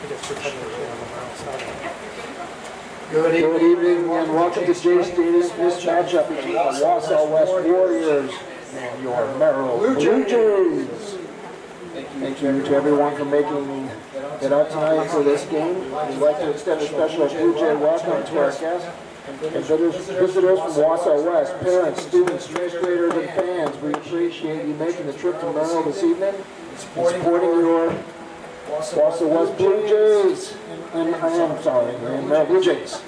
Good evening and welcome to Jay Stadium. This matchup between the Wausau West Warriors and your Merrill Blue Jays. Thank you to everyone for making it out tonight for this game. We'd like to extend a special Blue Jay welcome to our guests and visitors from Wausau West, parents, students, administrators, and fans. We appreciate you making the trip to Merrill this evening and supporting your Wausau West Blue Jays. And Merrill Blue Jays.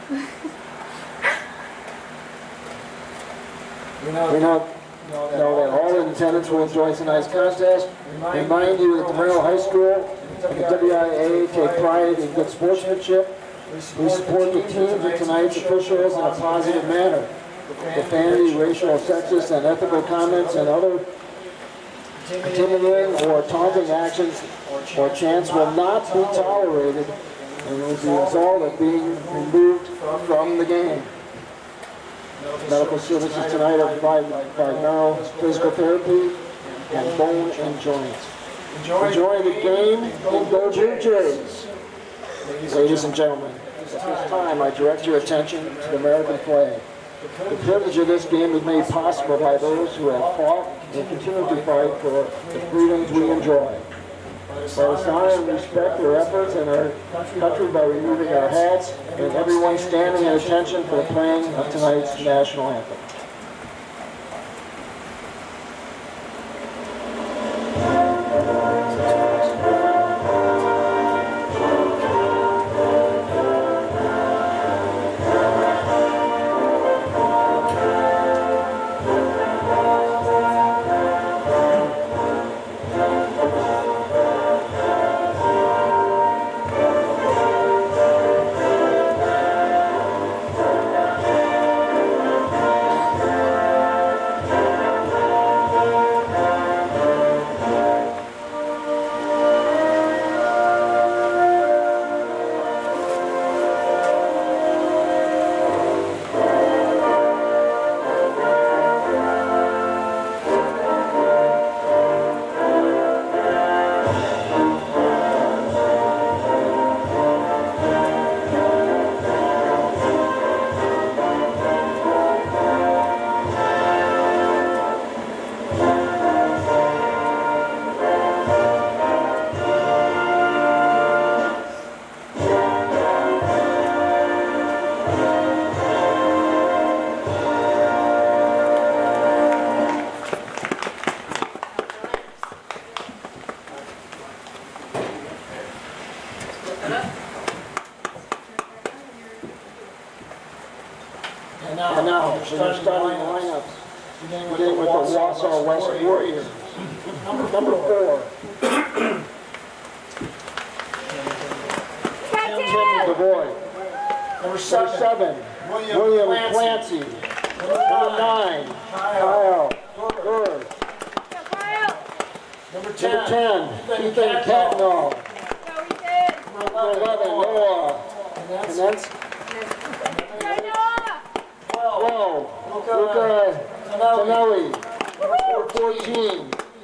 We know that all in attendance will enjoy tonight's contest. Remind you that the Merrill High School and the WIA take pride in good sportsmanship. We support the teams and tonight's officials in a positive manner. Profanity, racial, sexist, and ethical comments and other intimidating or taunting actions or chants will not be tolerated and will be a result of being removed from the game. Medical services tonight are provided by Merrill Physical Therapy and Bone and Joints. Enjoy the game and go Blue Jays. Ladies and gentlemen, at this time I direct your attention to the American flag. The privilege of this game is made possible by those who have fought and continue to fight for the freedoms we enjoy. Let us honor and respect their efforts and our country by removing our hats and everyone standing at attention for the playing of tonight's national anthem. And now, we're starting the lineups, beginning with the Wausau West Warriors. Number 4. Tim DeVoy. Number 7, William Clancy. Number 9, Kyle Gurr. Number 10, Ethan Catnall. Number 11, Noah. And that's 12, Luca Tonelli. Number 14,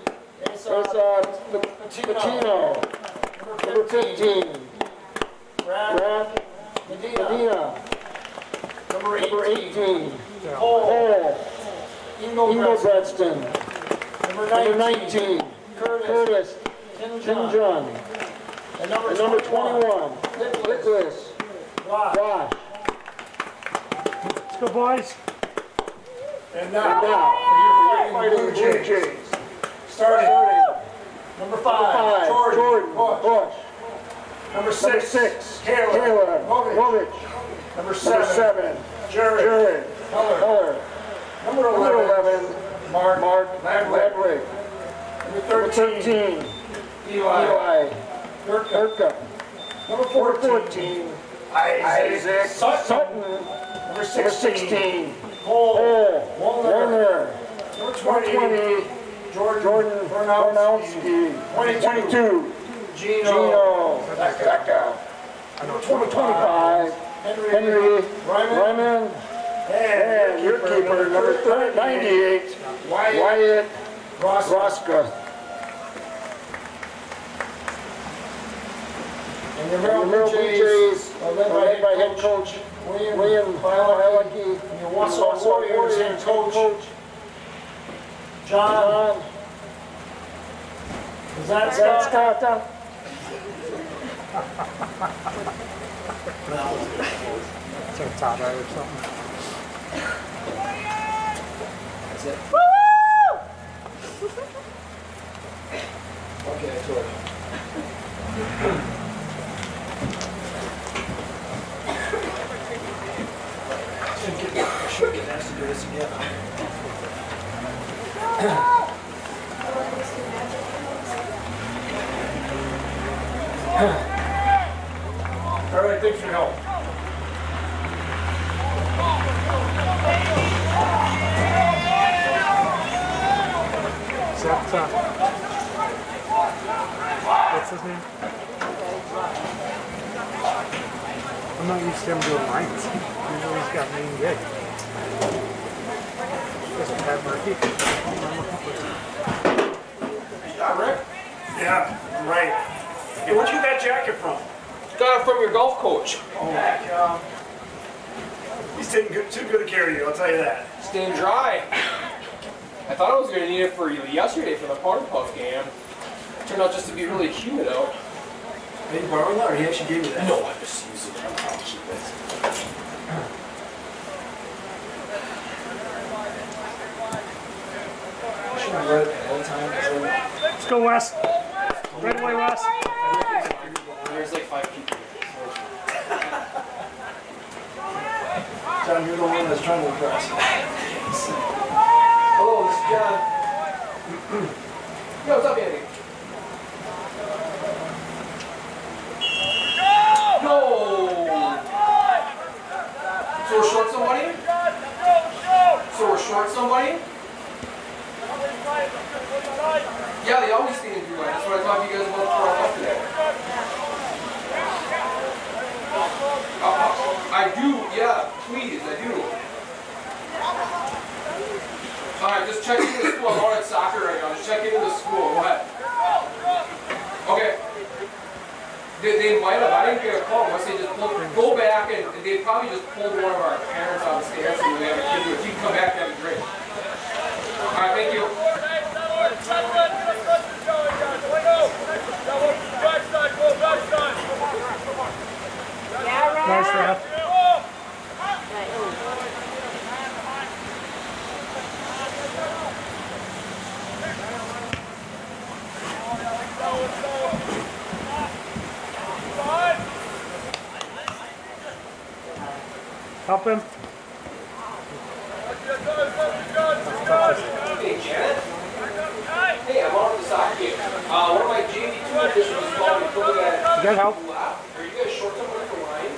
Patino. Number 15, Brad Medina. Number 18, Cole Ingolbredston. Number 19, Curtis Tinjun. And number 21, Nicholas Wash. Let's go, boys. And now for your Blue Jays. Starting. Number 5, Jordan Bush. Number 6, Caleb Wovich. Number 7, Jared Heller. Number 11, Mark Ledwig. Number 13, Eli Durka. Number 14, Isaac Sutton. Number 16, Cole Warner. Number 20, Jordan Bernowski. 22, Gino Zaka. Number 25, Henry Ryman. And your keeper, number 98, Wyatt Roska. And the Merrill Blue Jays are led by head coach William Bilecki, and your Wausau Warriors head coach John. Is that Scott? It's our top right or something. That's it. Okay, I told you. I should get asked to do this again. All right, thanks for your help. What's his name? I'm not used to him doing lines. Usually he's got main gig. Is it Pat Murphy? Yeah, Rick? Yeah, right. Hey, where'd you get that jacket from? Got it from your golf coach. Oh, yeah. He's taking too good care of you, I'll tell you that. Staying dry. I thought I was going to need it for yesterday for the Powder Puff game. Turned out just to be really humid out. Did you borrow that, or he actually gave you that? No, I just used it. I'll keep it. Should I write it all the time? Let's go, Wes. Right away, Wes. There's like 5 people here. John, you're the one that's trying to impress. Hello, this is John. Yo, what's up, Andy? No! So we're short somebody? So we're short somebody? Yeah, they always stay in your line. That's what I talked to you guys about before I left today. I do, yeah, please, I do. Alright, just check into the school. I'm on at soccer right now. Just check into the school. Go ahead. Okay. They might have. I didn't get a call unless they just pulled. Go back and they probably just pulled one of our parents out of the stands and we have a kid do it. If you can come back, that'd be great. Alright, thank you. Nice, Ralph. Help him. Hey, Janet. Hey, I'm on the soccer game. One of my JV2 officials was calling me. Told me that. You got help? Are you guys short somewhere for lines?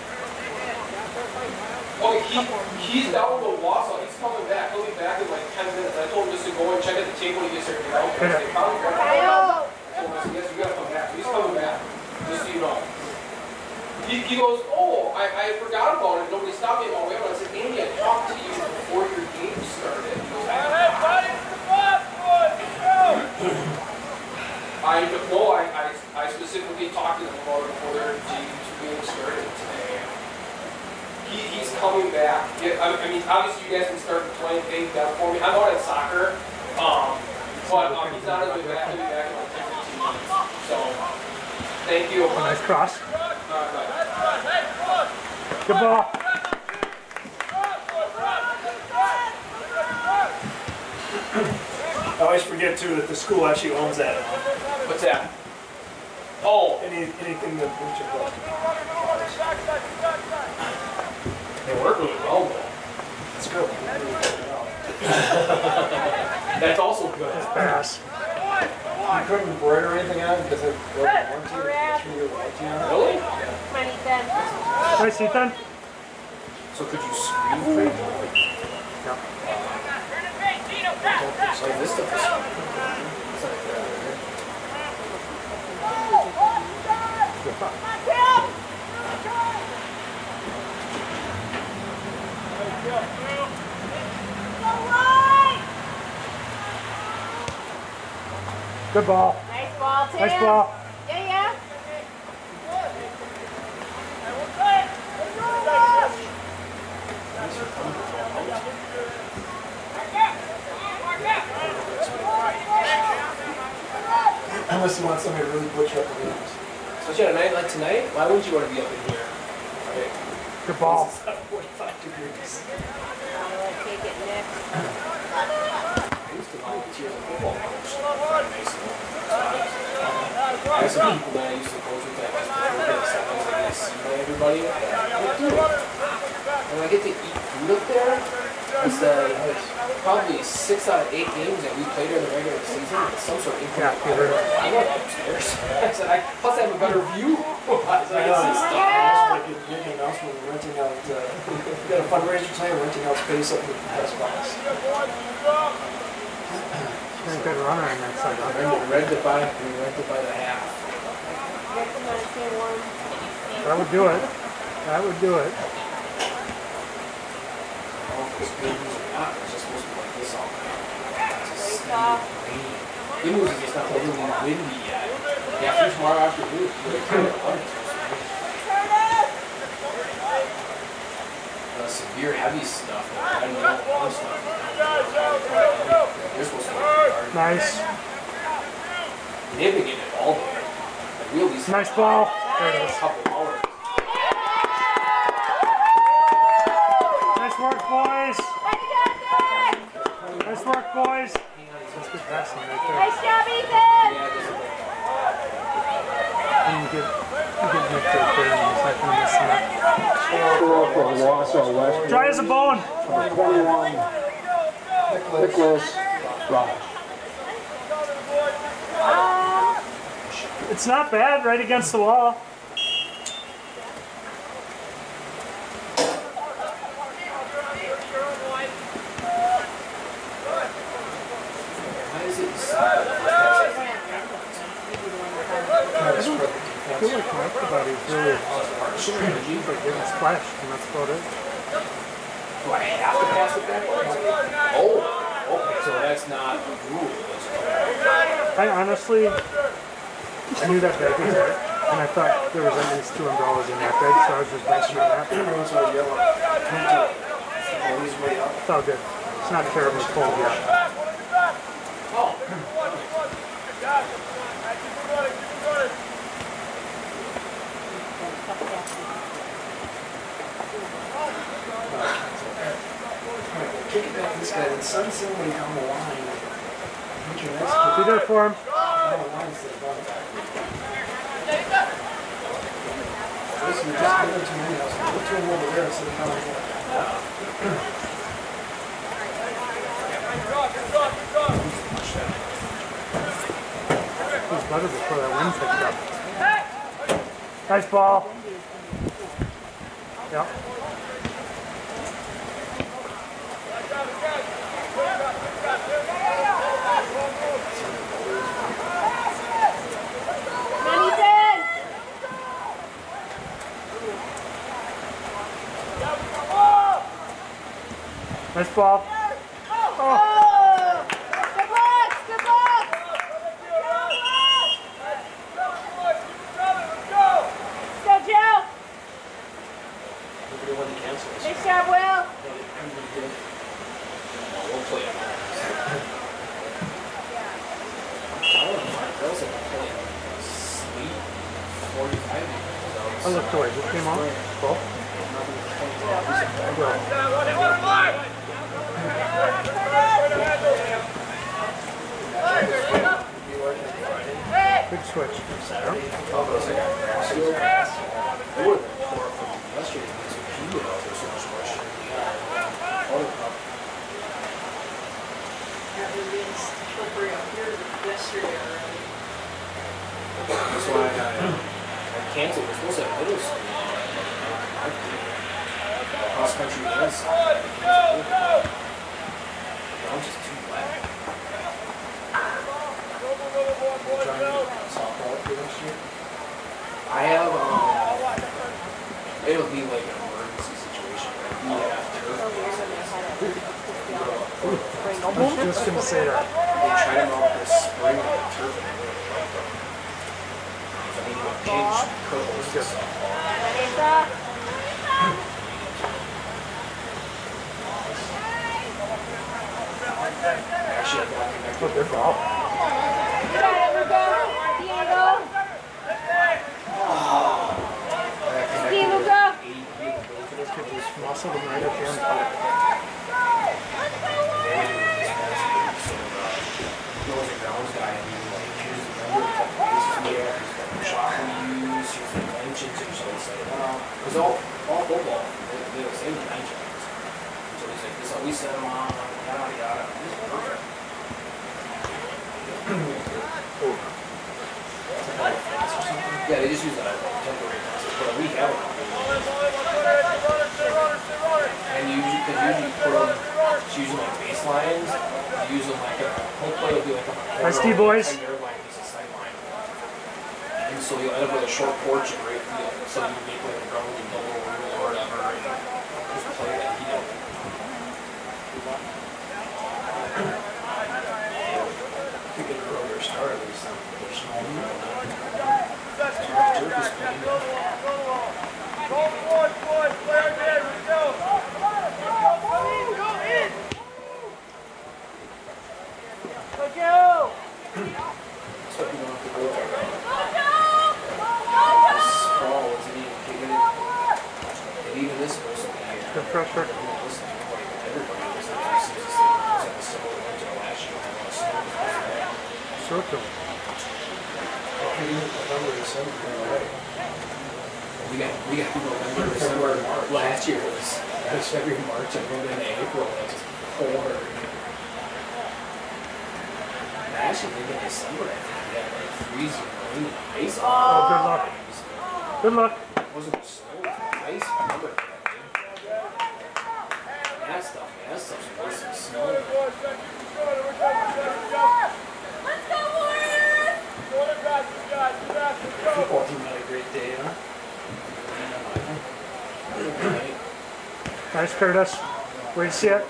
Okay, he's down to Wausau. He's coming back. He'll be back in like 10 minutes. I told him just to go and check at the table when he gets there. They probably grab him. So I said, yes, you gotta come back. So he's coming back. Just so you know. He goes, oh, I forgot about it. Nobody stopped me on my way. But I said, Andy, I talked to you before your game started. He goes, I specifically talked to them about it before their game started today. He's coming back. I mean, obviously you guys can start playing things down for me. I'm out at soccer, but he's not as way back. He'll be back in like 10-15 minutes. So, thank you. Nice cross. Bye. Good ball. I always forget too that the school actually owns that. What's that? Oh, Anything that boots your club. they work really well though. It's good. That's also good. Pass. You couldn't embroider anything on it because it wasn't warranty, 3-year warranty on it? Really? Nice, Ethan. So could you screen frame? Yep. So this stuff is... Good ball. Nice ball, Tim. Nice ball. Yeah. Unless you want somebody to really butcher up the games. Especially on a night like tonight, why wouldn't you want to be up in here? Right? Good ball. It's not 45 degrees. Take it, Nick. I used to volunteer as a football coach. I have some people that I used to coach with that just before this. Sometimes I get to see everybody. And I get to eat food up there. It's probably 6 out of 8 games that we played during the regular season. It's some sort of incredible. I went upstairs. I said, plus I have a better view. So I get to see stuff. Like a big announcement, we're renting out, we got a fundraiser tonight, we're renting out space up in the press box. You're a good runner on that side. We rented by the half. That would do it. That would do it. It's good news or not, it's just supposed to be like this all night. It's just rainy. Good news is it's not really windy yet. Yeah, for tomorrow afternoon, it's really kind of fun. Severe heavy stuff, I don't know what stuff. They're supposed to be hard. Nice. They've been getting it all day. Like, we at least Nice ball. There it a is. couple hours. Nice work, boys. Nice work, boys. That's good passing right there. Nice job, Ethan! Yeah, this is And you get Nick right there and he's not going to miss that. Score for Wausau West. Dry as a bone. 21. Nicholas Raj. It's not bad, right against the wall. Why is it I feel like my upper body is really strategy for getting splashed, and that's about it. Do I have to pass it backwards? Oh, okay, so that's not a rule. I honestly, I knew that bag was there, and I thought there was at least $200 in that bag, so I was just basing on that. Everyone's all yellow. Always way up. It's all good. It's not terribly cold yet. Oh. Kick it back this guy, then send somebody down the line. Be there for him. Down the line instead of running back. Listen, you're just giving too many. I was going to put him over there instead of coming here. It was better before that wind picked up. Nice ball. Yep. Nice ball. Oh. Good luck! Good luck! Let's go, Joe! Nobody wanted to cancel this. Nice job, Will! We'll play it. I don't know why girls have been playing sleep 45 minutes. I looked away. Who came on? Ball? Good switch. That's why I canceled. We're supposed to have middle school. Cross country events. The ground's just too wet. I have, it'll be like an emergency situation. We have turf. I was just going to say that. They try to mount this spring on the turf. I need to pinch curls and stuff. Actually, I got connected. Good ball. Good, kid was muscled him right at the end. Because all football, they're the same dimensions. So he's like, this is how we set them on, yada yada. It's perfect. Yeah, they just use that temporary fences, but we have them. And you can usually put them, it's usually like baselines, you use them like a whole play will be like a Varsity Boys. And so you'll end up with a short porch and great field. So you make like a ground and double or whatever and just play that heat up. To get a roller started, there's some small The pressure. Circle. We got November, December, March. Last year was February, March, and then in April, it just poured. I actually think in December, I think we had like freezing rain and ice. Oh, good luck. Good luck. It wasn't snow, it was ice. I remember that, dude. That stuff's worse than snow. football team had a great day, huh? Nice, Curtis. Where'd you see it?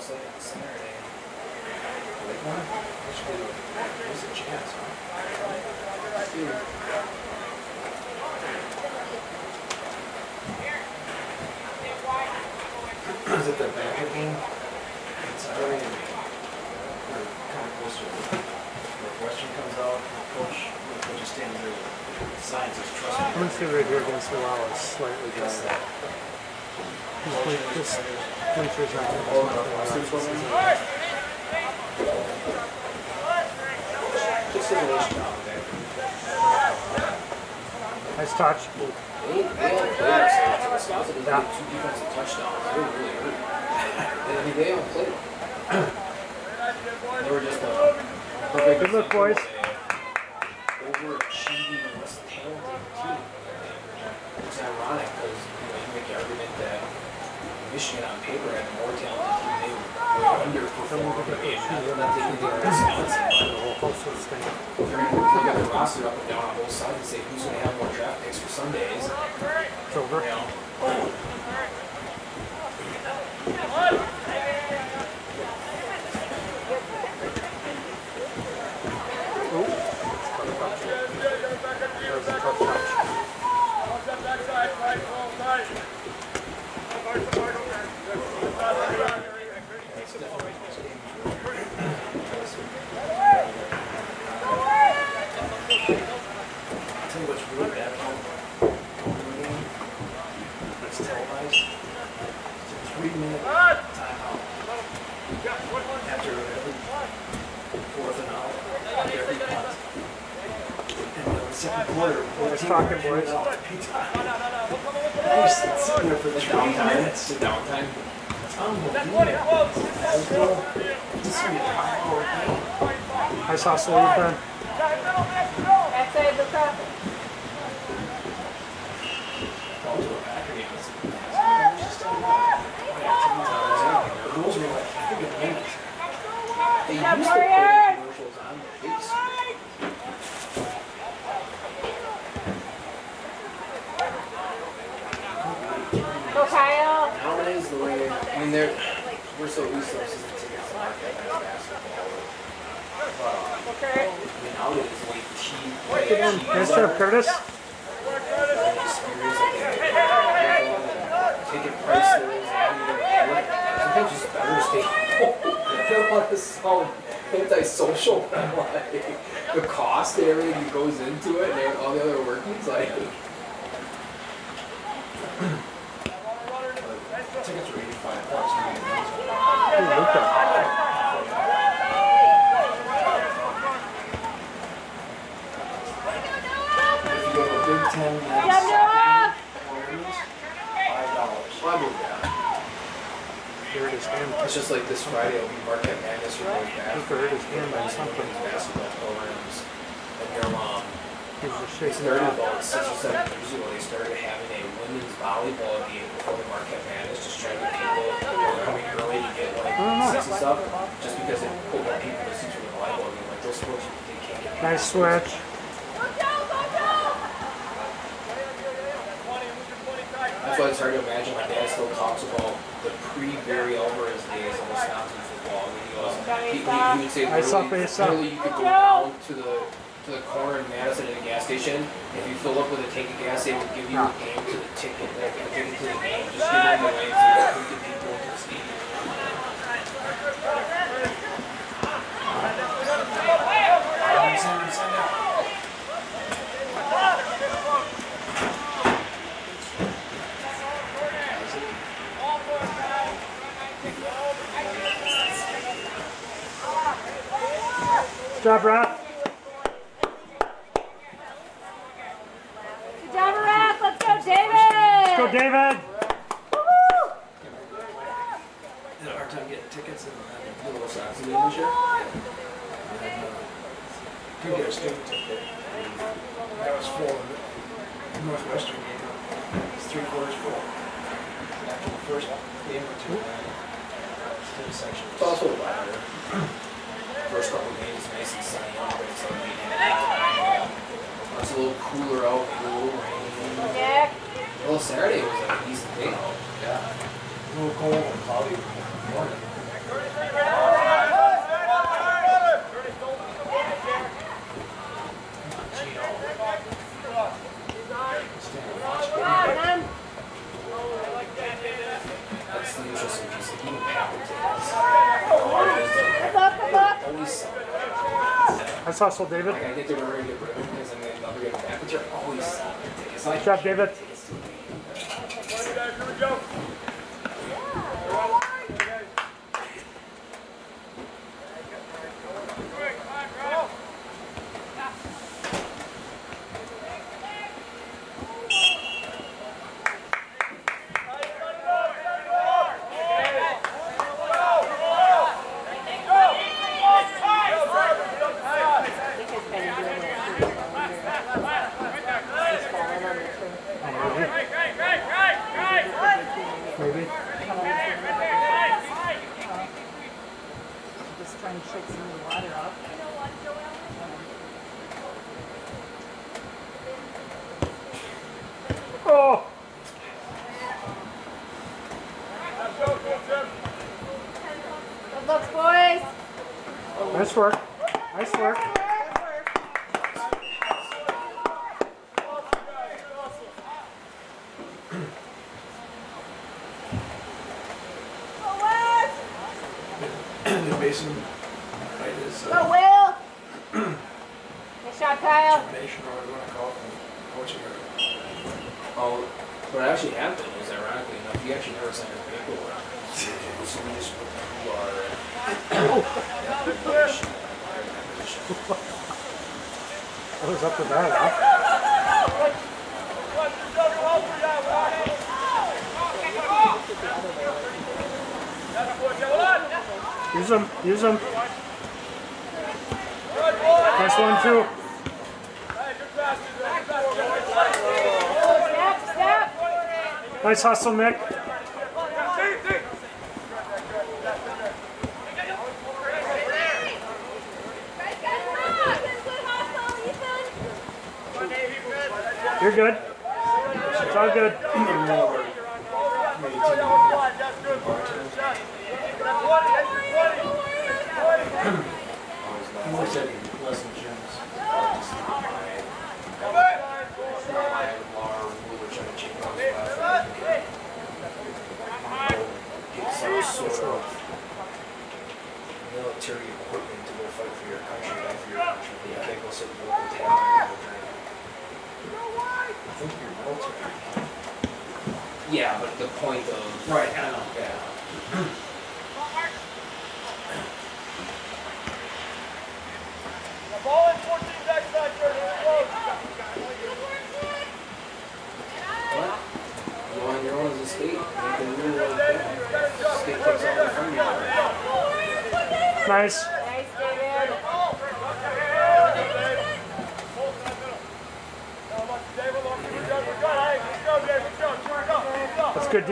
Is it the Banker game? It's already kind of close to it. Western comes out, coach just standing there with signs, just trust I'm going to see right here against the wall. It's slightly me. better. This bleacher's not going to Just simulation down there. Nice touch. They all played the Scouts that did 2 defensive touchdowns. They were really hurt. I mean, they all played. They were just a perfect Good look, boys. overachieving, less talented team. It's ironic because you make the argument that Michigan on paper had a more talented team. They were underperformed in nothing to do with Wisconsin. They're going to look at the roster up and down on both sides and say who's going to have more draft picks for Sundays. It's over. You know? Nice talking, boys. Sitting there for the Downtime. It's the downtime. Nice hustle, Ethan. Outside the cup. The rules were like, I think a minute. They used to put Warriors! commercials on the face. Go Kyle. Nowadays, the way, I mean, we're so used to this tickets to market as basketball. Okay. I mean, nowadays, the way cheap. Get in. Nice serve, Curtis. Ticket prices, sometimes just better stay home. I don't want to sound antisocial, but I'm like, the cost and everything that goes into it and all the other workings, like. tickets were $85. Hey, Luca. If you go to a Big Ten men's Yeah, soccer Noah! game or women's, $5. Well, I believe that. Hurt his hand. It's just like this Friday, it'll be Marquette Madness for boys basketball. Hurt his hand on Women's something. basketball programs. And Merrill, He was just they shaking it started off. about 6 or 7 years ago. They started having a women's volleyball game before the Marquette Madness, just trying to get people who were coming early to get like seats and stuff. Just because it put more people in the seats for the volleyball game. Like those sports, they can't get. Nice switch. That's why it's hard to imagine. My dad still talks about the pre-Barry Alvarez days in Wisconsin football. When he would say literally you could go down to the corner in Madison at a gas station. If you fill up with a tank of gas, they would give you a game to the ticket, a ticket to the game. Just give them away so you can get people into the stadium. Good job, Raph. Good job, Raph. Let's go, David. Let's go, David. Woo-hoo. Had a hard time getting tickets in the Little Wisconsin game this year. Couldn't get a student ticket. That was full. The Northwestern game, it's 3/4 full. After the first game or two, still section. It's also louder. First couple of games, nice and sunny out, but it's like it's a little cooler out, maybe a little rainy. Nick. Well, Saturday was like a decent day out. Yeah. A little cold and cloudy morning. That's the interesting piece. Like even paddle tickets. Always selling. Nice hustle, David. Like I get there early to get rid of because I'm going to get them back, but they're always selling tickets. Like, Good job, David. Maybe. Just trying to shake some of the water off. Oh! Good looks, boys. Nice work. Nice work. the basin right is Go, Will. Good shot, Kyle. termination or whatever you want to call it from coaching or. Oh, what actually happened is, ironically enough, he actually never signed his paperwork. So we just put who are What was up with that, huh? Use them. Use them. Nice one, too. Step, step. Nice hustle, Mick. You're good. It's all good. Military equipment to go fight for your country, die for your country. You can't go sit in the local tavern and go drink. I think you're military. Yeah, but the point of Right, I know, yeah. Ball in 14 backside, What? You on your own as a skate? You can move like that. Skate takes all the fun you want. Nice. Nice, David. That's good, D.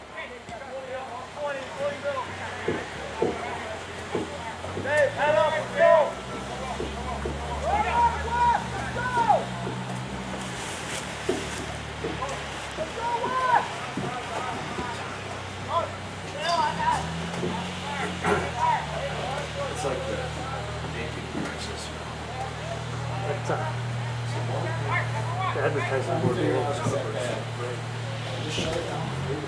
It's like the dating crisis. That's, the advertising board here. Just shut it down.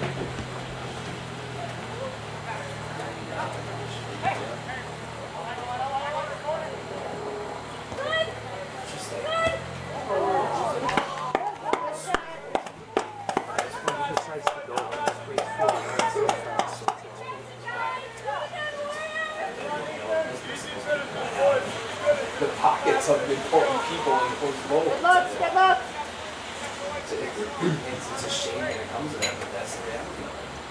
Decides to go on the street field and so fast. The pockets of the important people in those roles. Good looks, good looks. It's a shame that it comes to that, but that's the reality.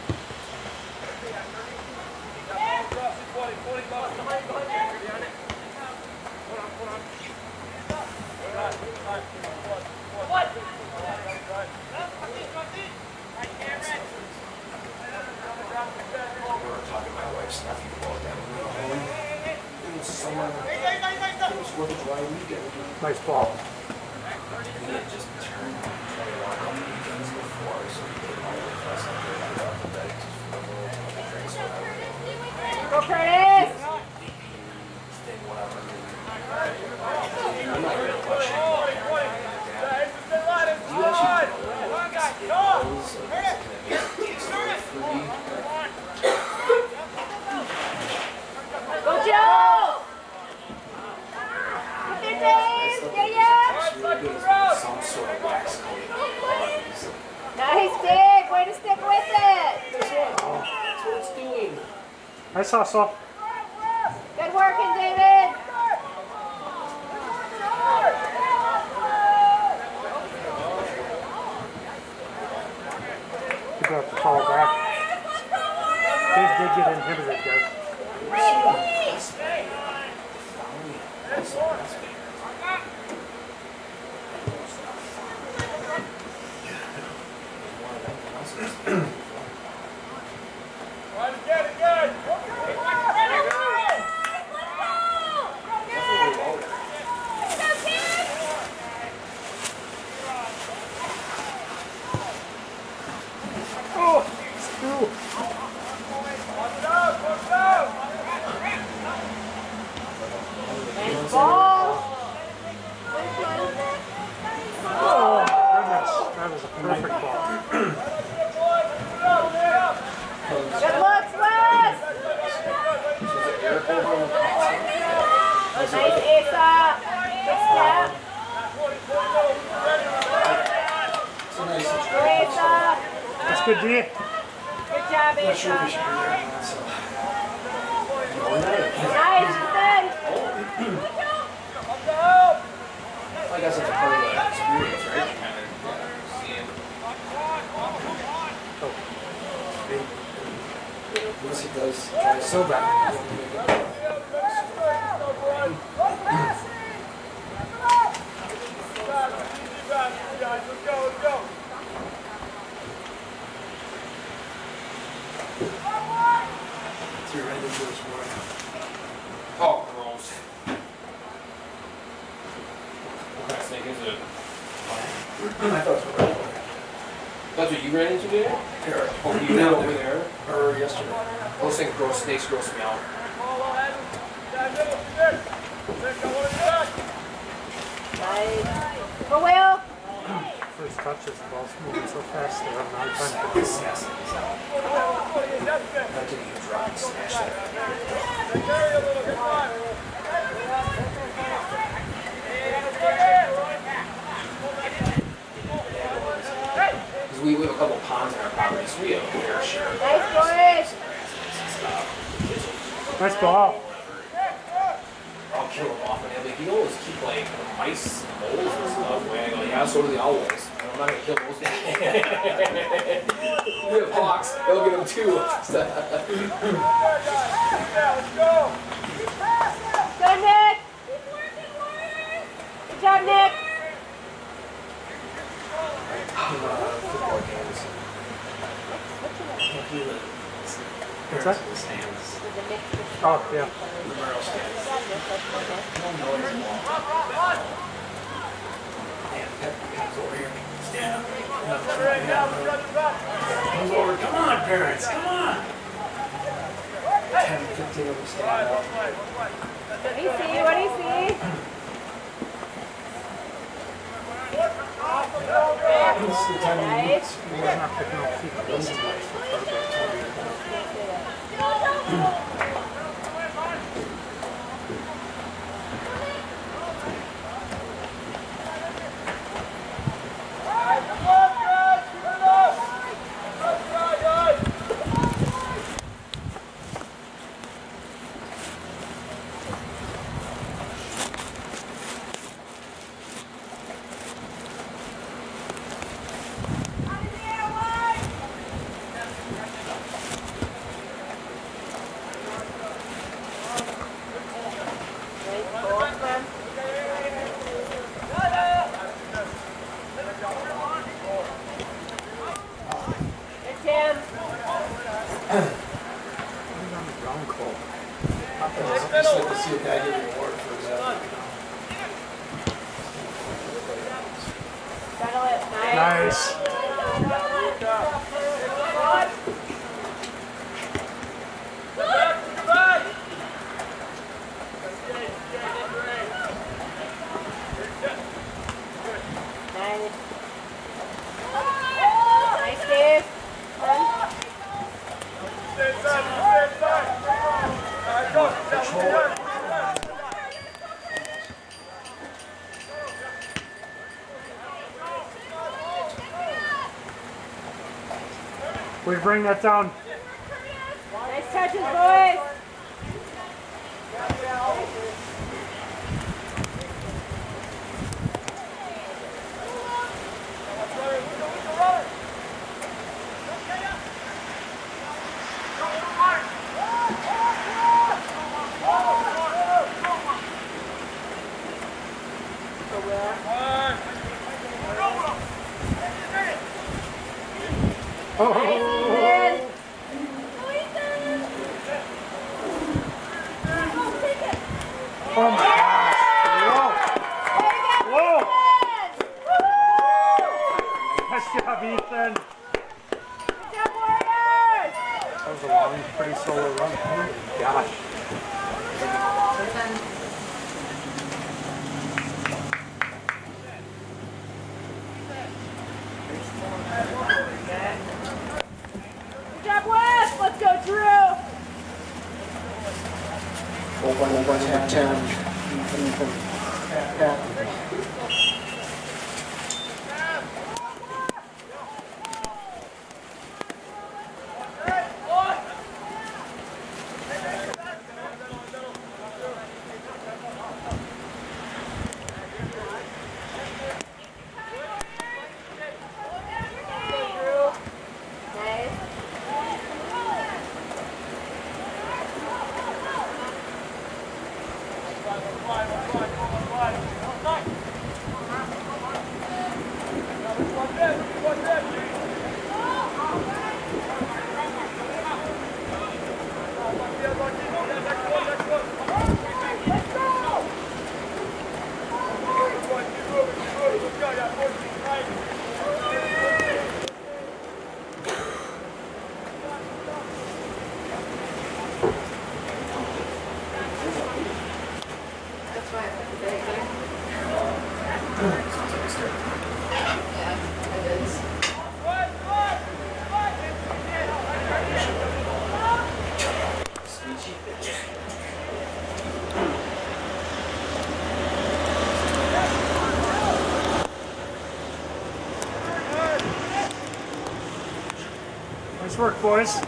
We were talking to my wife's nephew about that. We were home. It was summer. It was 4th of July weekend. Nice ball. We had just turned 21 a couple weekends before, so we came all with us up there and got the bed just for a little drinks or whatever. Go, Curtis. Thing, whatever. I'm not really much. Do you actually know those fruity? Go, Joe. Get there, Dave. Yeah, yeah. It's really good as some sort of wax coating on the bodies. Nice, Dave. Way to stick with it. That's what it's doing. Nice hustle. Good working, David. You got to fall back. Dave did get inhibited, guys. Oh, screw. Nice ball. Oh, my goodness. That was a perfect ball. Good looks, Wes. Nice, Asa. Good step. Go, Asa. That's good, D. Good job, I'm not sure if we Asa. should be there or not, so. Nice, Ethan. I guess it's a part of the experience, right? Once he does try so bad. Threw right into this morning. Oh, gross. What kind of snake is it? I thought it was right. That's what you ran into today? Oh, you ran over there? Or yesterday. Those things gross, snakes gross me out. Nice. Go, Will. First touches, the ball's moving so fast, they have no time to Yes, I didn't even drop and smash that. Because we have a couple ponds lawns on our property, so we have a fair share of Nice boys. stuff. Nice ball. I'll kill them off, and they're like, you always keep like mice and moles and stuff. And I go, yeah, so do the owls. And I'm not gonna kill those guys. We have hawks, they'll get them too. Go, Nick. Good job, Nick. Football games. Can't do the What's that? stands. Oh, yeah. The Merrill stands. No noise. Man, Pep comes over here. Stand up. Comes over. Come on, parents. Come on. 10, 15 of them stand up. What do you see? What do you see? This is the time you need. Nice. He's not picking up feet. This is nice. Just like to see a guy get rewarded for his effort. Settle it. Nice. Nice, Dave. We bring that down. Nice touches, boys. Oh, oh my gosh. Whoa. Whoa. Nice job, Ethan. Good job, Warriors. That was a long, pretty solo run. Oh my gosh. Good job, West. Let's go, Drew. Over 10. Ethan. Pat. Nice work, boys.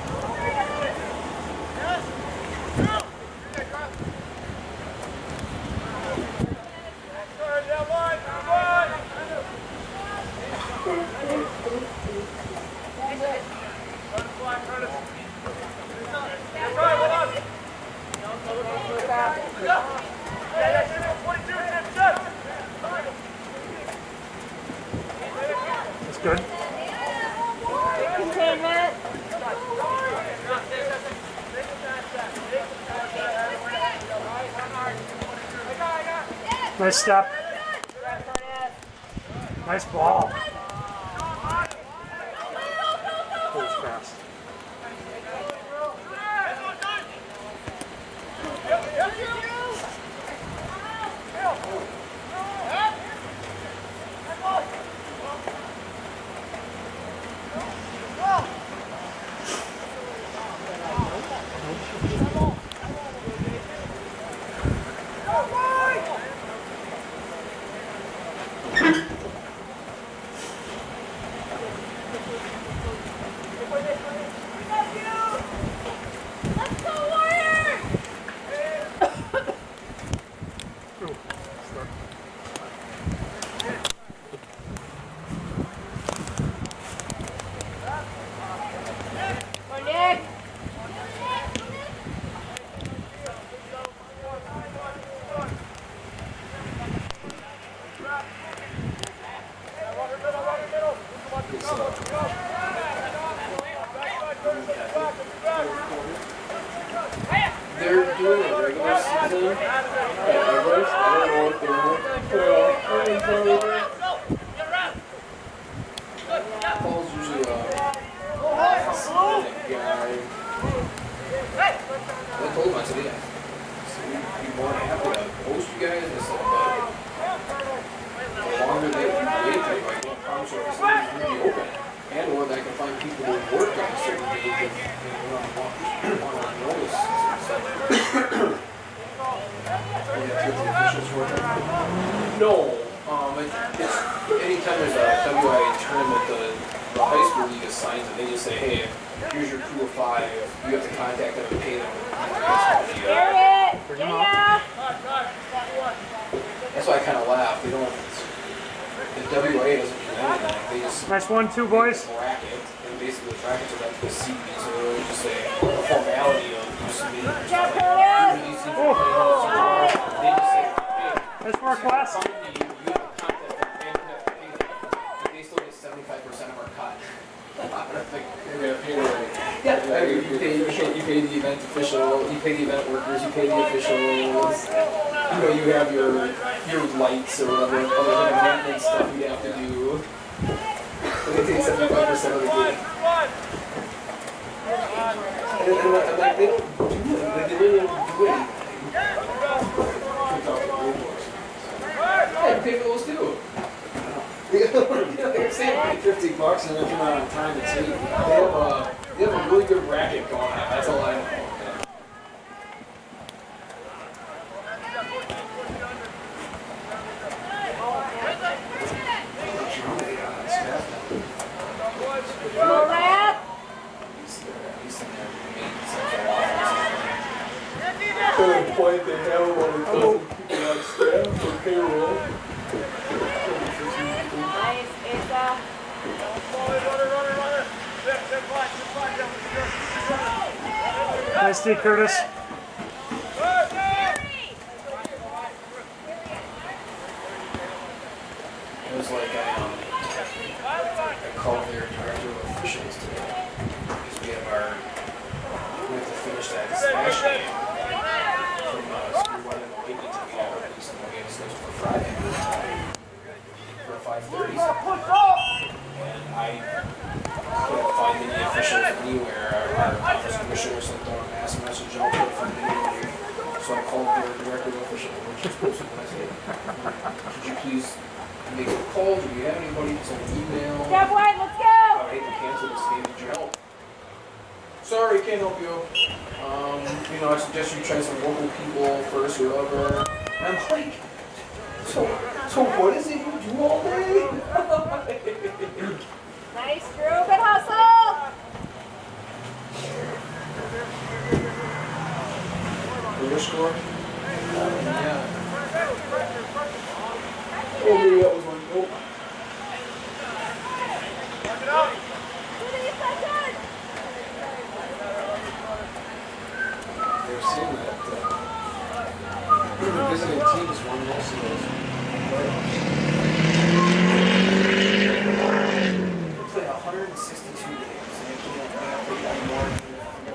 That's good. Containment. Nice step. Nice ball. Goes fast. They're doing a regular season at Everest. I don't know if they're Paul's usually a athletic guy. I told him, I said, yeah, we'd be more than happy to host you guys. I said, but the longer they wait, I can't promise you facilities will be open. And or that I can find people who work on a certain day if they want to notice. No, it's anytime there's a WIA tournament, the high school league assigns it. They just say, hey, here's your crew of 5. You have to contact them and pay them. That's why I kind of laugh. They don't. The WIA doesn't do anything. They just Nice 1-2, boys. bracket, and basically the brackets are like the CB, so they'll just say the formality of you submitting. They just say, hey, Nice work, class. you have to contact them and you have to pay them. But they still get 75% of our cut. Yeah, you pay the event official, you pay the event workers, you pay the officials. You know, you have your lights or whatever, other than maintenance stuff you have to do. But they take 75% of the game. And like, they don't do it. Like, they really don't do anything. Yeah, pay for those too. They're saying $50, and if you're not on time, it's $8. They have a really good racket going on. That's all I know. Point they have one of those people on staff for payroll. Nice, Asa. Nice D, Curtis. It was like I called their director of officials today because we have to finish that smash game from school one in the week until we have at least the game scheduled for Friday for 5:30. And I couldn't find any officials anywhere. Our office commissioner sent out a mass message out there from anybody. So I called their director of officials, which is supposed to be. I said, could you please make a call? Do you have anybody? Send an email. Step wide, let's go! I would hate to cancel this game. Did you help? Sorry, can't help you. You know, I suggest you try some local people first or whatever. And I'm like, so what is it you do all day? Nice, Drew. Good hustle! Your score? Yeah. Oh, maybe that was one. Nope. They were saying that visiting teams won most of those playoffs. They played 162 games, and they can't play more than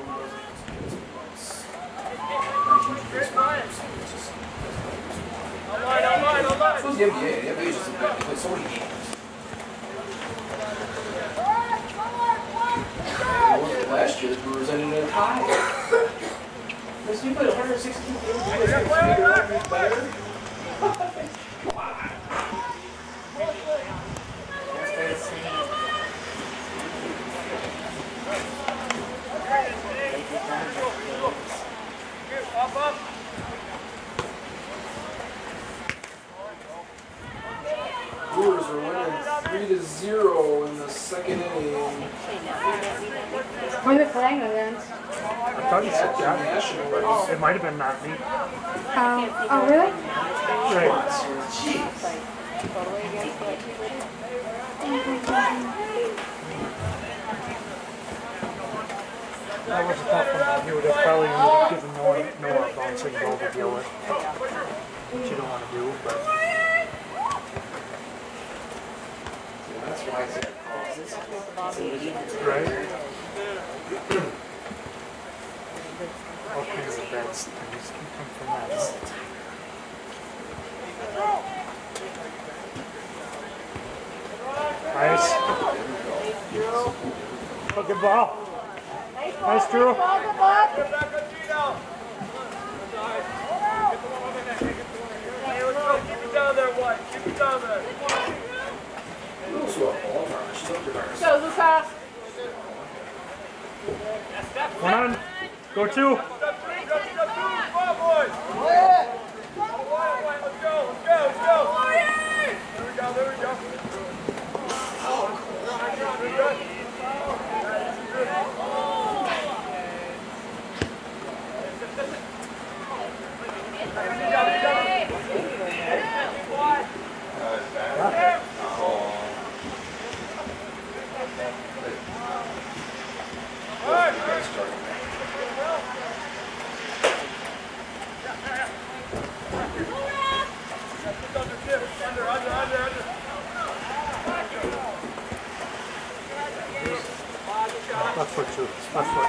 so it's the NBA. The NBA is just a bad. They play so many games. Last year, the Brewers ended in a tie. Because you played 162 games, you guys can figure out who's better. Brewers are winning 3-0 in the second inning. Who are they playing against? I thought you said that. Nationals. It might have been not me. Oh, really? Right. Jeez. That was a tough one. You would have probably given Noah a bouncing ball to deal with. Which you don't want to do, but. That's why I said Right? All kinds of bad things can come from that. Nice. Oh, good ball. Nice, Drew. Keep it down there, White. Keep it down there. Go, Lucas. One on. Go two. Let's go. There we go. Left foot two. Left foot.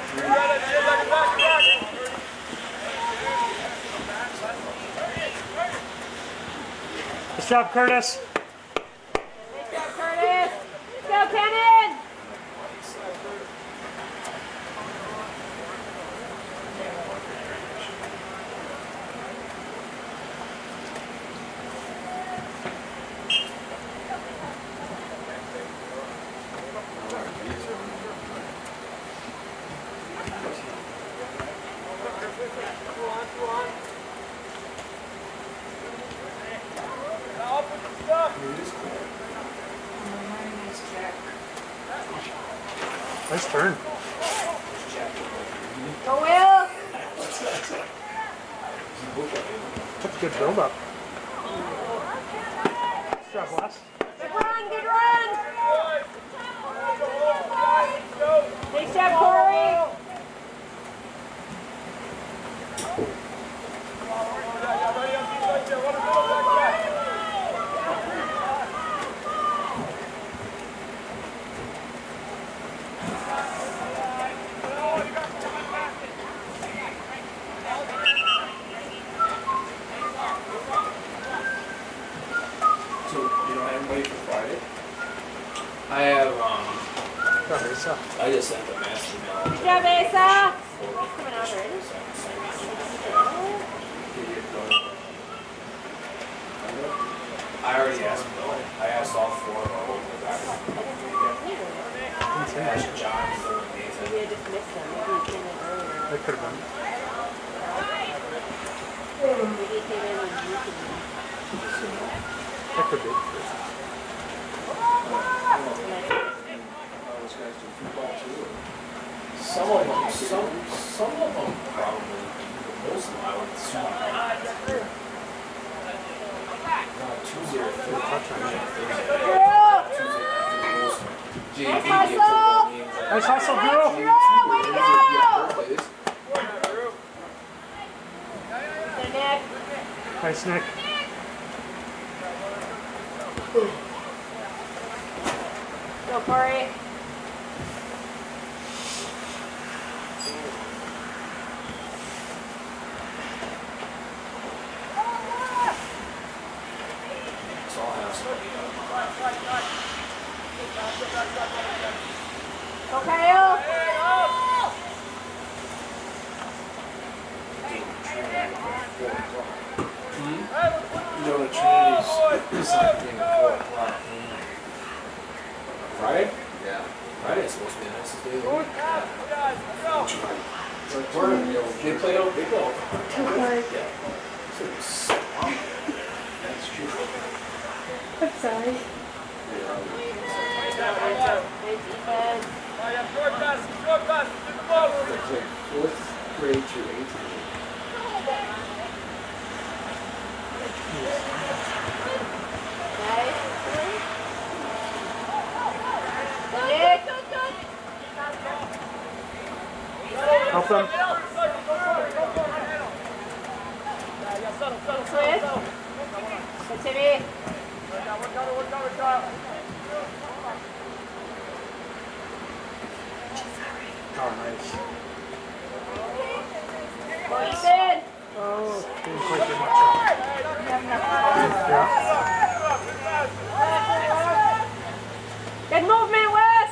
Good job, Curtis. Nice job, Curtis. Let's go, Cannon. Nice turn. Go, Will. That's a good build up. Good job, Wes. Good run. Nice job, Corey. I have, I just sent a mass email. Good job, Asa. Coming out already. I already asked Bill. I asked all four of them to go back. I asked John, Phil, and Nathan. Maybe I just missed them. Maybe he came in earlier. That could have been. Maybe he came in when you came in. That could be. some of them probably. Wilson, I would assume. Tuesday or Thursday. Nice hustle! Nice hustle, Drew! Way to go! Good, Nick. Nice, Nick. Go for it. So I'll have some. Go, Kyle. You know, the Trinity's soccer game at 4 o'clock. Friday? Yeah. Friday's supposed to be a nice day. They play out big ball. Yeah. That's true. I'm sorry. Good defense. It's like 4th grade through 8th grade. Nice. Nick. Help them. Swift. Good, Timmy. Oh, nice. Go, Ethan. Oh, didn't quite get much out. Yeah. Good movement, West.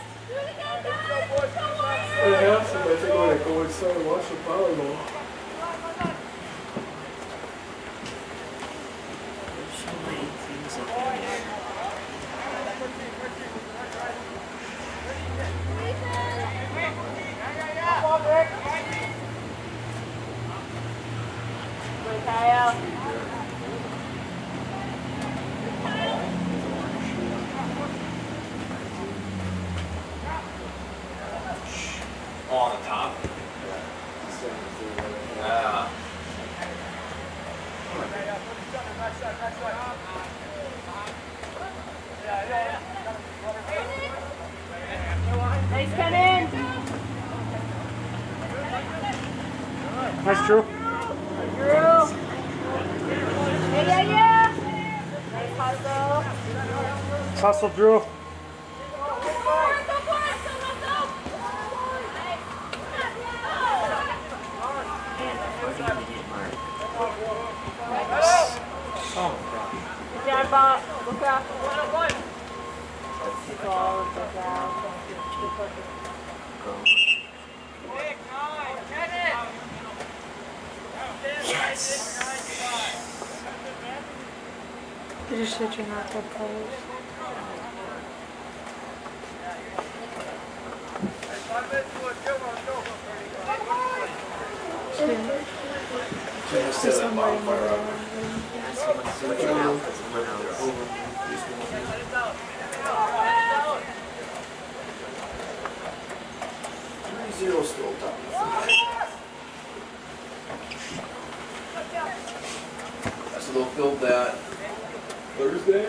I have some, I think I'm going to go inside and watch the volleyball. Good, Kyle. Oh, on the top. Yeah. Nice, Kenan. Nice, Drew. Drew. Yeah. Nice hustle. Nice hustle, Drew. Oh, my God. Good job, Bob. Look up. Ball, good job. Did you say you're not good players? Just set that bonfire up. Zero still top. So they'll build that Thursday.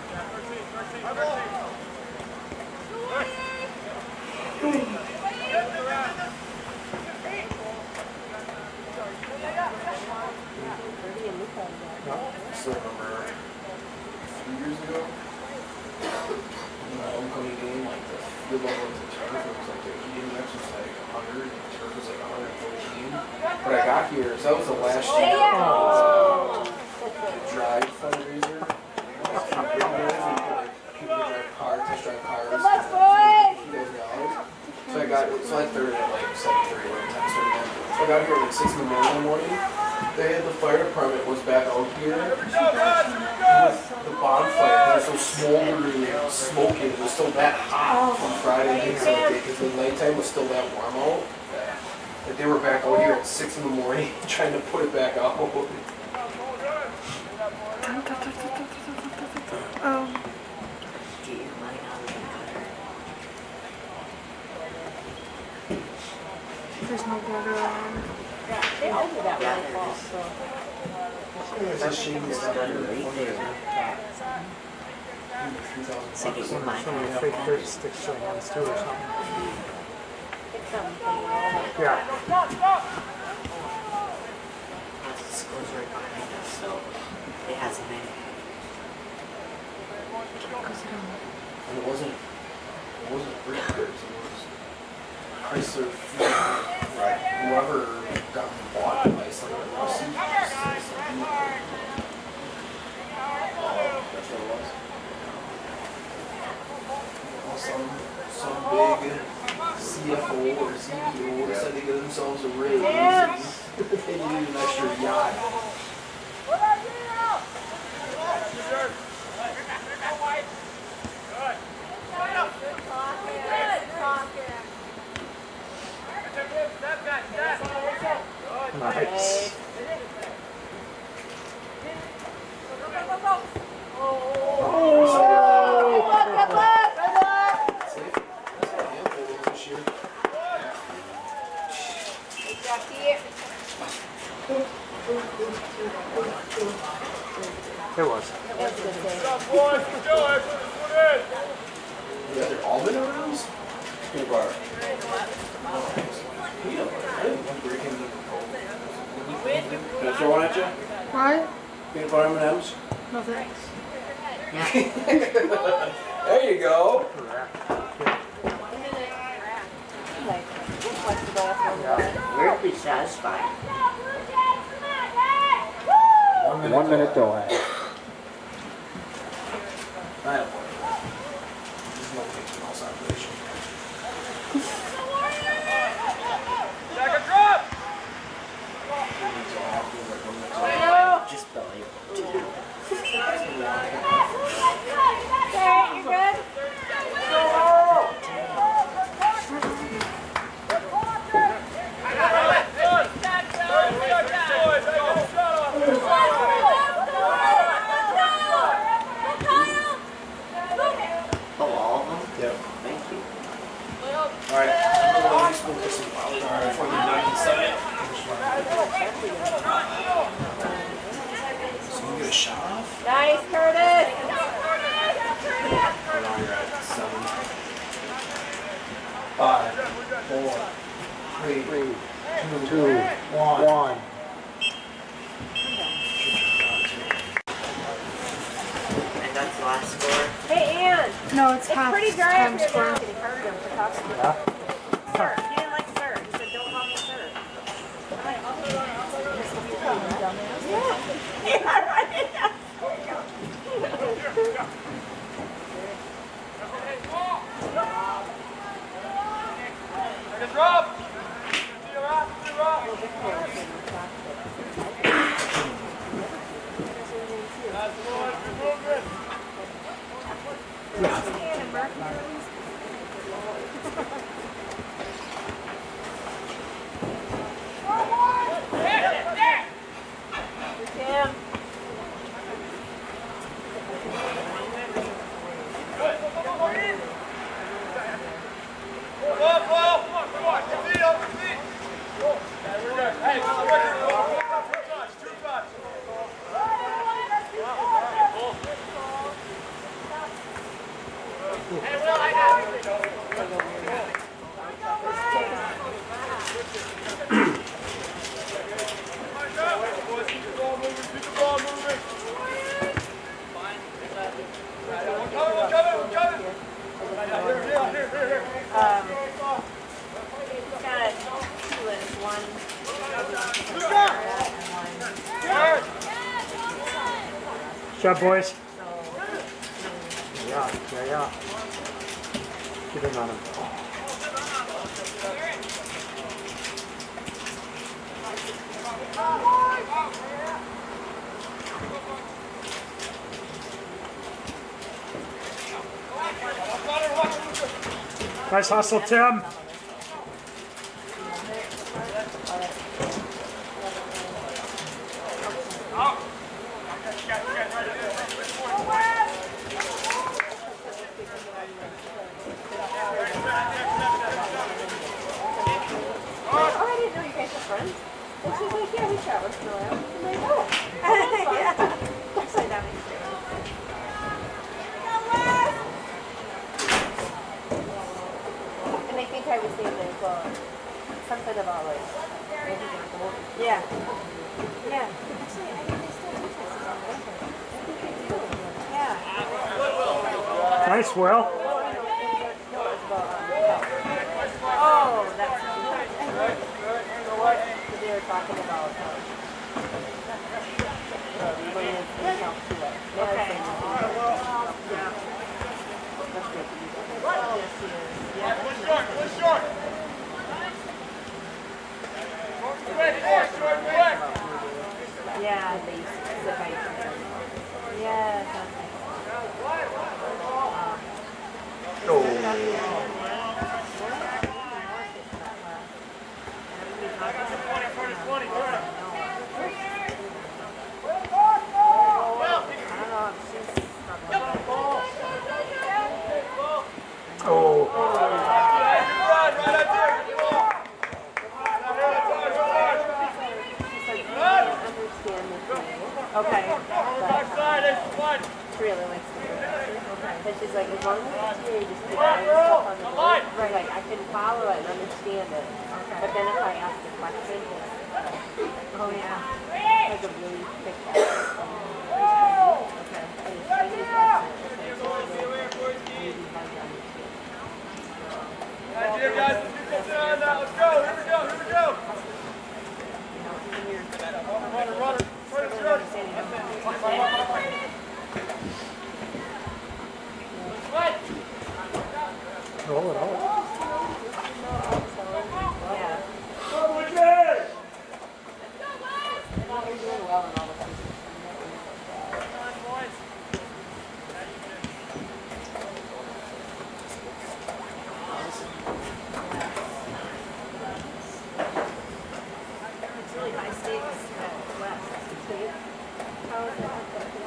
I still remember 3 years ago, in the homecoming game, like the field level of the turf, it was like the heating index was like 100, and the turf was like 114. But I got here, so that was the last year of the drive fundraiser. People drive cars, test drive cars. Good luck, boys. $2,000. So I got, so I started at like 7:30 when the time started. So I got here at like 6 in the morning. They had the fire department was back out here with the bonfire. It was so smoldery and smoking. It was still that hot from Friday night, because the nighttime was still that warm out. Like they were back out here at 6 in the morning trying to put it back out. There's no water on. Yeah, I'll do that Yeah, one there fall, is. so. It's a shame it's not Done there. right there. So get your mind. So many fake dirt sticks to hands too or something. It's something. Yeah. The school's right behind us, so it hasn't been. And it wasn't brick dirt, it was Chrysler. Right. Whoever got bought by someone else. That's what it was. Some big CFO or CEO decided to get themselves a raise. Yeah. They needed an extra yacht. Nice. It was. Yeah, they're almond arounds? Peanut butter. Peanut butter. I didn't break into the cold. Can I throw one at you? What? Peanut butter M&M's? No thanks. There you go. Weirdly satisfying. 1 minute delay. I don't worry. This is my kitchen house operation. Just belly. Okay, you're good? Oh, all of them? Yep. Thank you. Alright, I'm going to put some powder before they're done inside. So you get a shot off? Nice, Curtis. How long you're at? 7. 5, 4, 3, 2, 1. And that's the last score. Hey, Ann. No, it's It's half pretty dry time up here score. now. He heard him for talking about it. Sir. He didn't like sir. He said, don't call me sir. I'm like, I'll put it on. I'll put it on. Yeah. Yeah, right. Tim. Good job, boys. Yeah. Get in on him. Nice hustle, Tim. Oh, I didn't know you guys were friends. said about like, yeah. Yeah. Yeah. Nice, Will. Oh, that's they were talking about yeah, they used to sit by each other. Yeah, that's nice. Okay. She really likes to do it. And she's like, as long as it's here, you just keep stuff on the board. Right. Like, I can follow it and understand it. Okay. But then if I ask a question, oh yeah. Like a really quick question. Okay. And it's really guys, let's go. Here we go. Runner. Roll it out. yeah. You're doing well in all the things. It's really high stakes at West. How is that?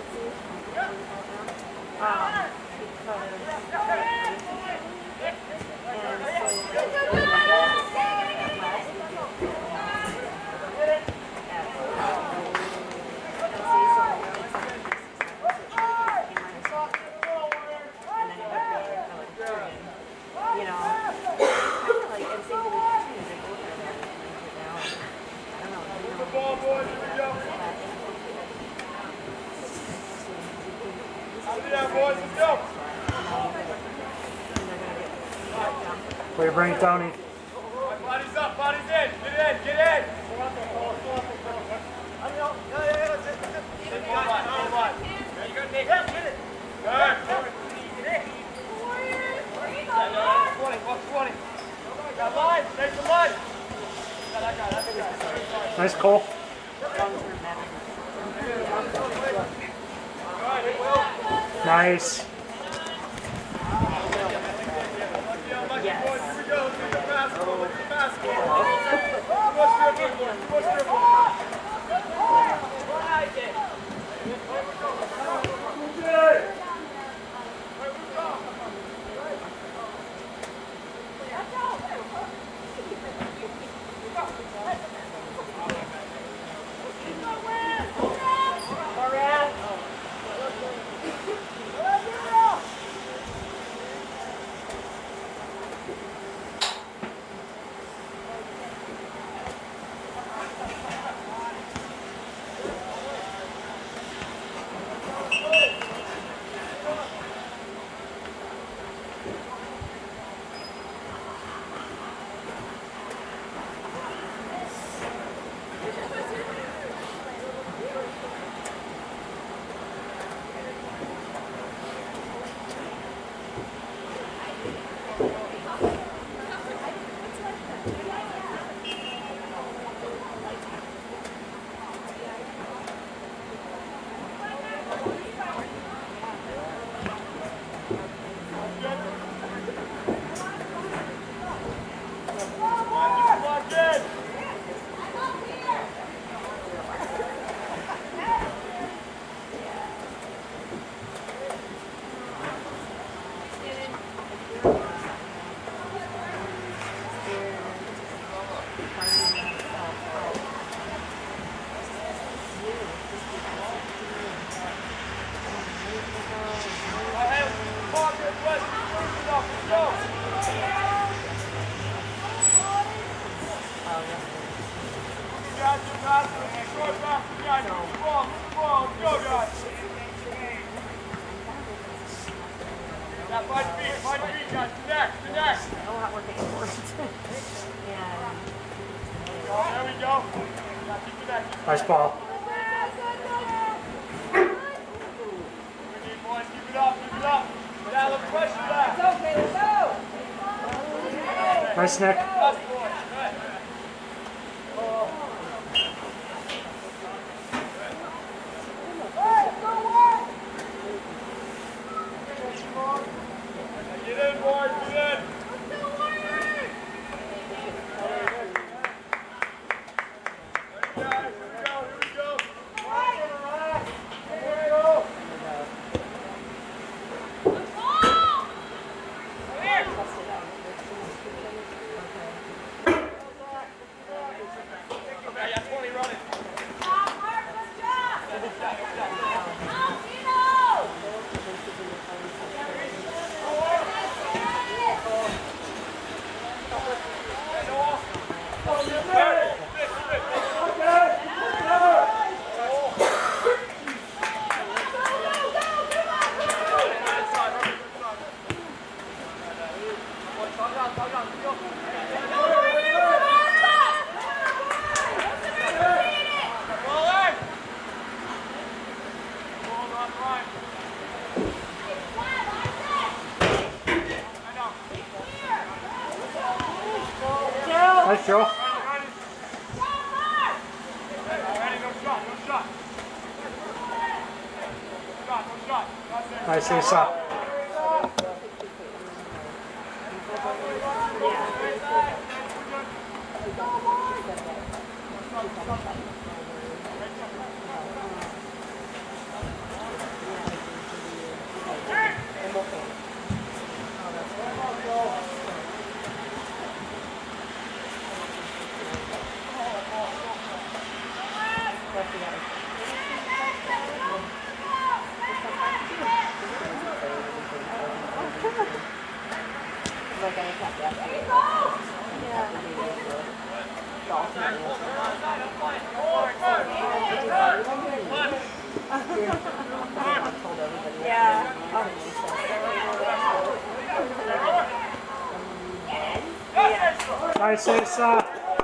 Way to bring it down. Bodies up, bodies in. Get in. Nice, Cole. Nice. Find feet, guys. Connect. A lot working for it. And There we go. Keep connecting. Nice ball. Keep it up. Now let's pressure back. okay, let's go. Nice, Nick. Get in, boys, get in. Here we go. Nice, Joe. Nice, Asa. Nice, Asa.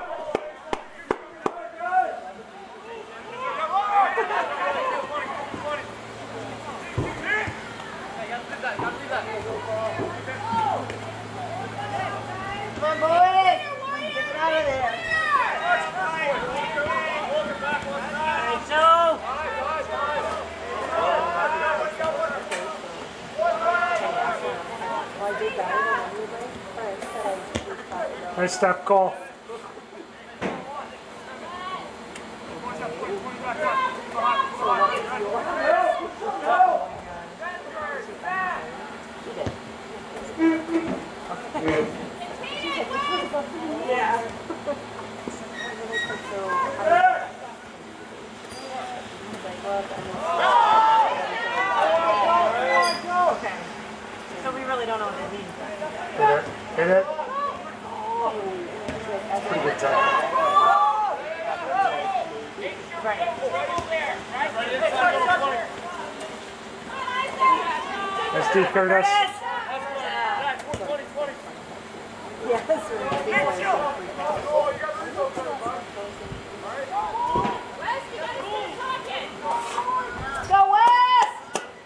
Nice step, Cole. So we really don't know what that means. Hit it. Pretty good time. Nice D, Curtis. Go West!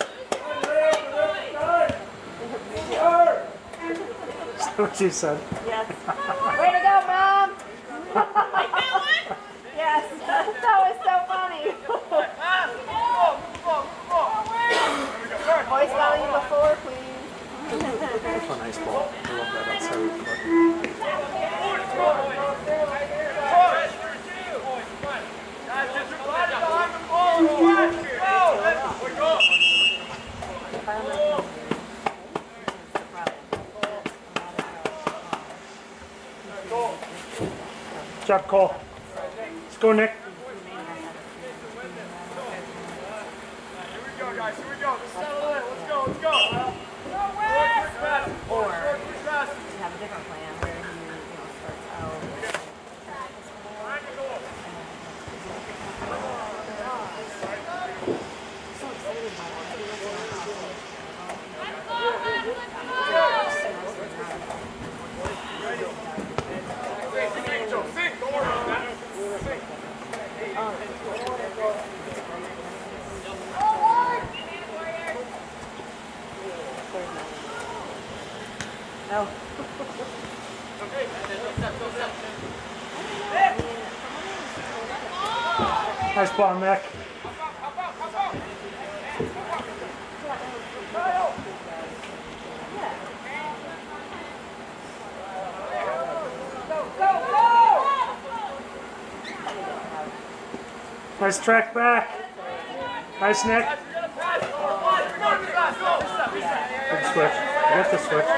That's what she said. Yes. Way to go, Mom! Like that one? Yes. That was so funny. Voice volume before, please. That's a nice ball. I love that outside foot. Good job, Cole. Let's go, Nick. Here we go, guys. Here we go. Settle in. Let's go. Let's go. Or you have a different plan where he, starts out. So excited about it. No. Nice ball, Nick. Nice track back. Nice, Nick. Good switch. Get the switch.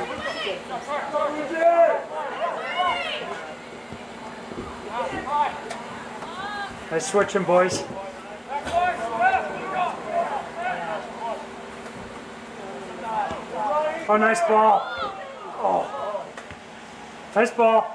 Nice switching, boys. Oh, nice ball. Oh. Nice ball.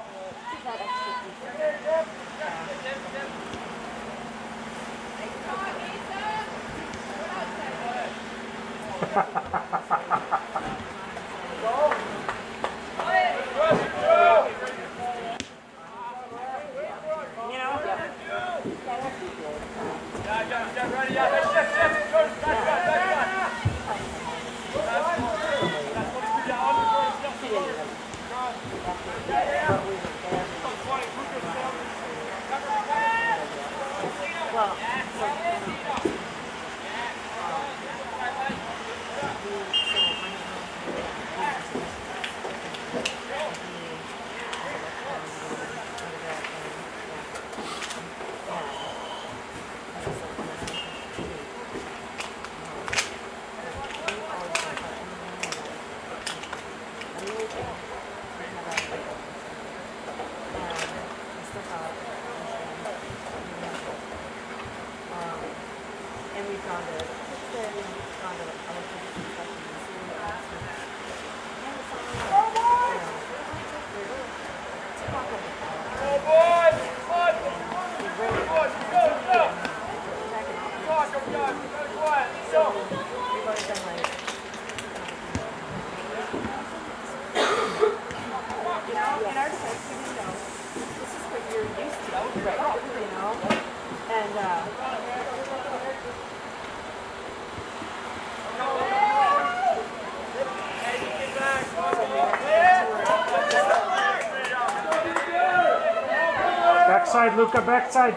Backside, Luca, backside.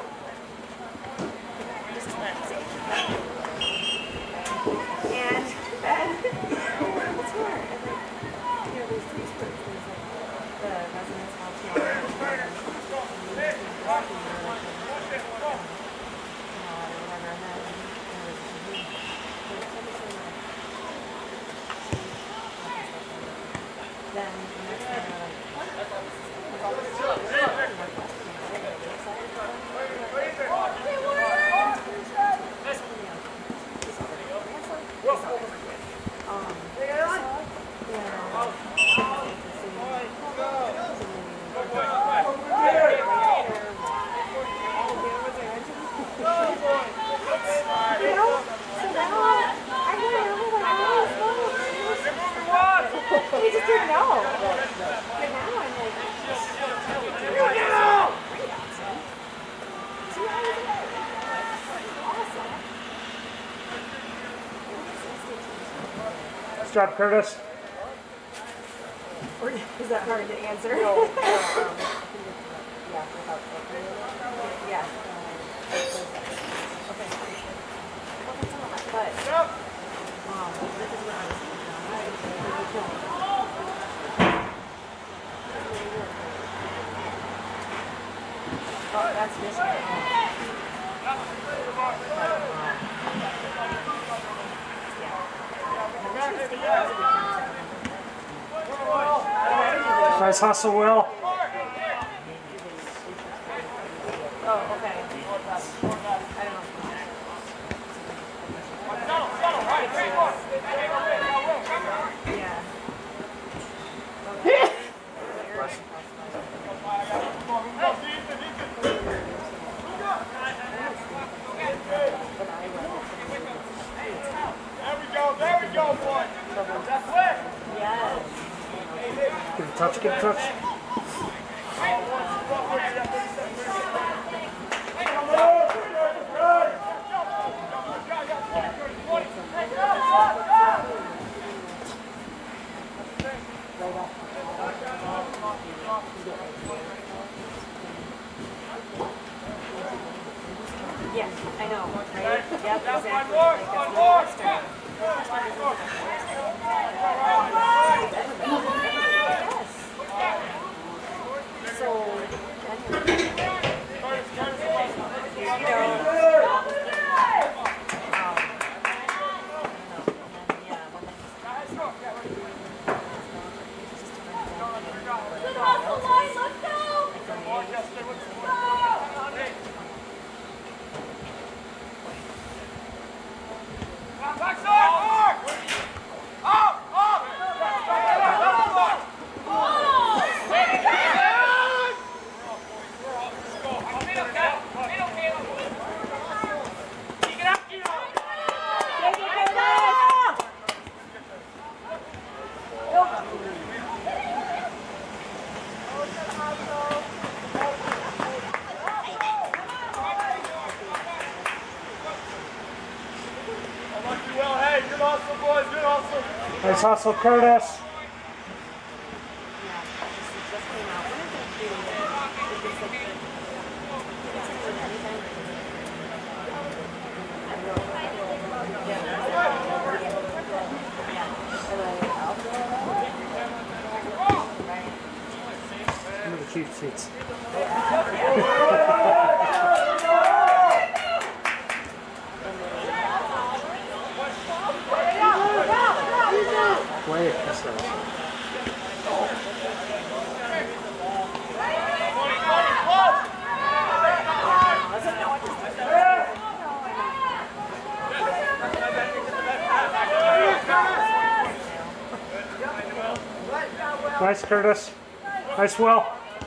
Nice job, Curtis. Is that hard to answer? No. Yeah. Okay. But, that's Michigan. Nice hustle, Will. Oh, okay. There we go, boy. That's it. Yes. Give it a touch, give it a touch. Yeah, I know, right? Yeah, exactly. Yes. So, Nice hustle, Curtis. Look at the cheap seats. Play it, this does. Nice, Curtis. Nice, Will.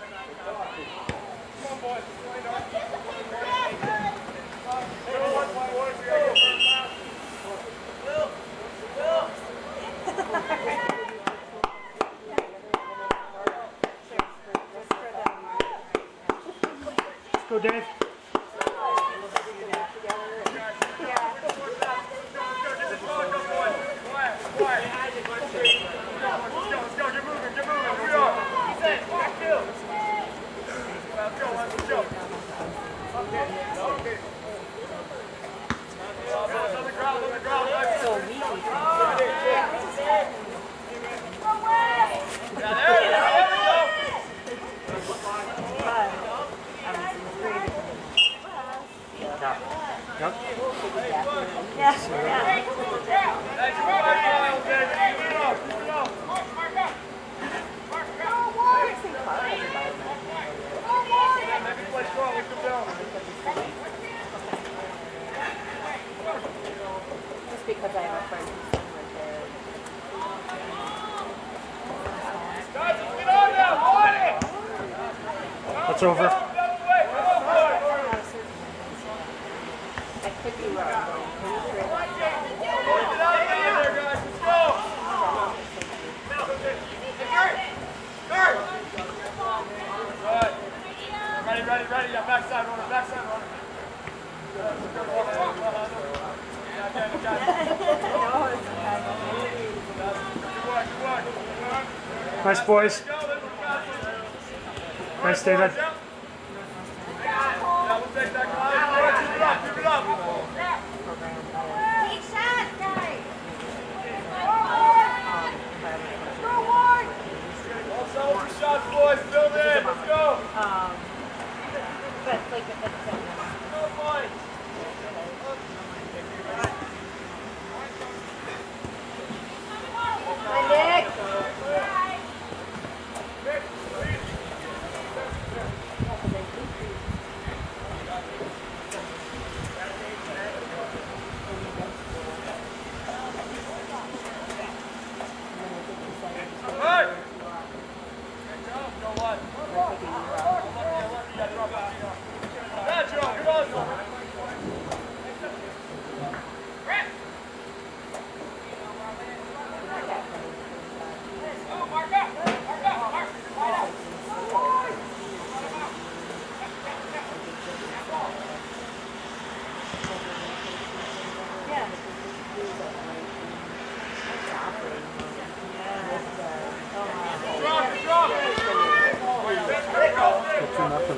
Let's go, Dave. Just because I have a friend who's right there. That's over. I could be wrong, but I'm pretty sure. Ready, yeah, backside runner. Nice, boys. Nice, David. Shots, boys, build it. Let's go. But like at the same time. Hi, Nick.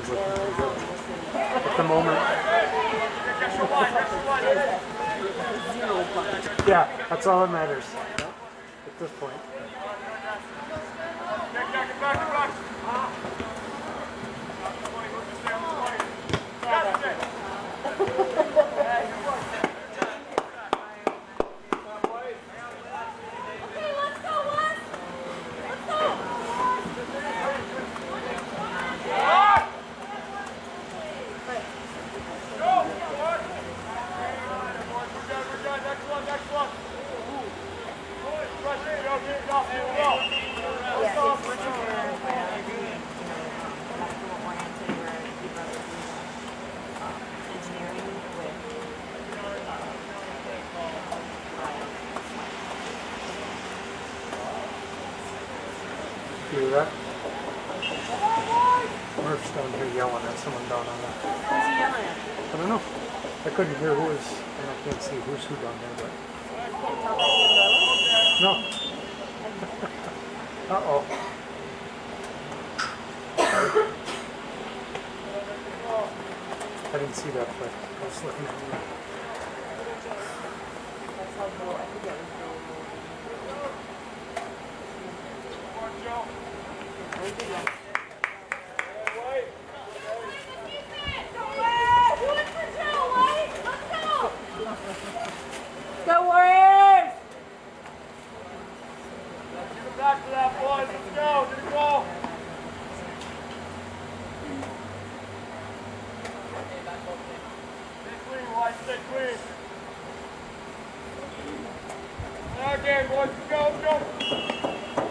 Dylan's looking pretty good at the moment. Yeah, that's all that matters at this point. Hear that? Murph's down here yelling at someone down on the... Who's he yelling at? I don't know. I couldn't hear who was, and I can't see who's who down there, but... No. Uh-oh. I didn't see that play. I was looking at you. That's how cool. I think that was really cool. Go Warriors! Give it back to that, boys. Let's go. Get it go. Stay clean, White. Stay clean. Again, boys. Let's go. Let's go.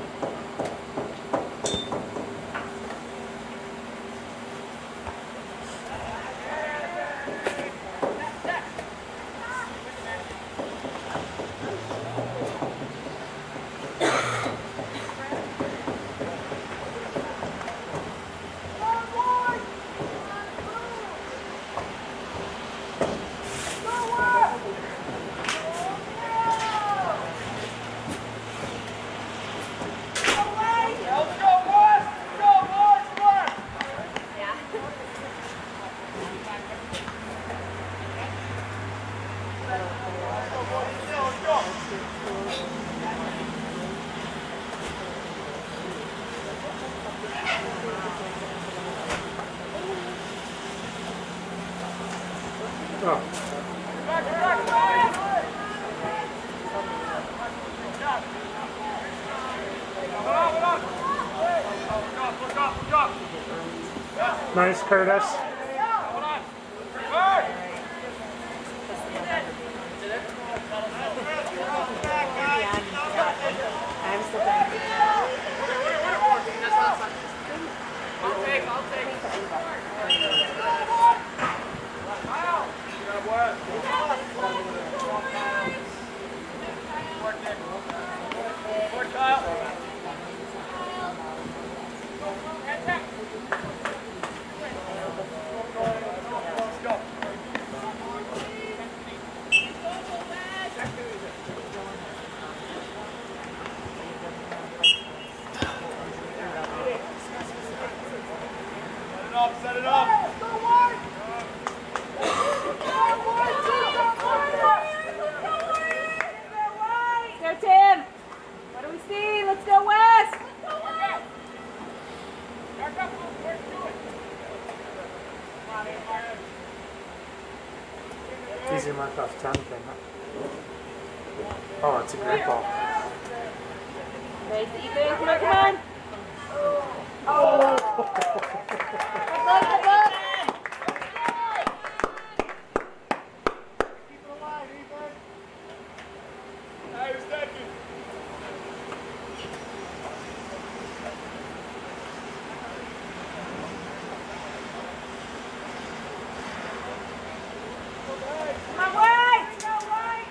Nice, Curtis. I'm still back. I'll take. Work, Kyle. Set it up. Go Tim! What do we see? Let's go West! Easy mark off 10 thing, huh? Oh, it's a great ball. Raise the Ethan, come on, come on! Oh! Good luck! Keep it alive, Ethan. Hey, who's that dude? Come on, White! Go, White!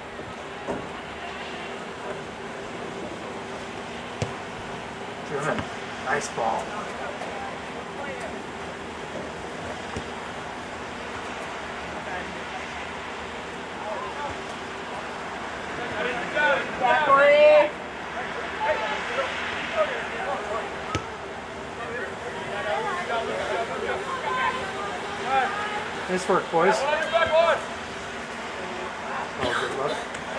German, nice ball. Yeah, Corey! Nice work, boys. Oh, good luck.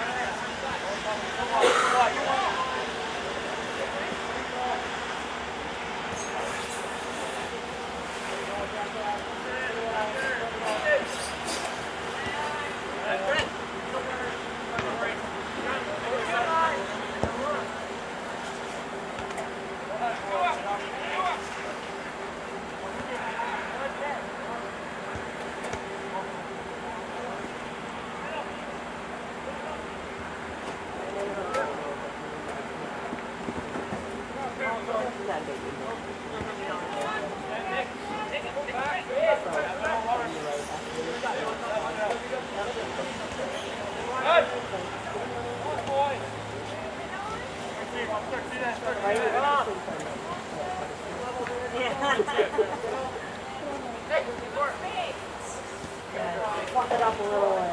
Walk it up a little and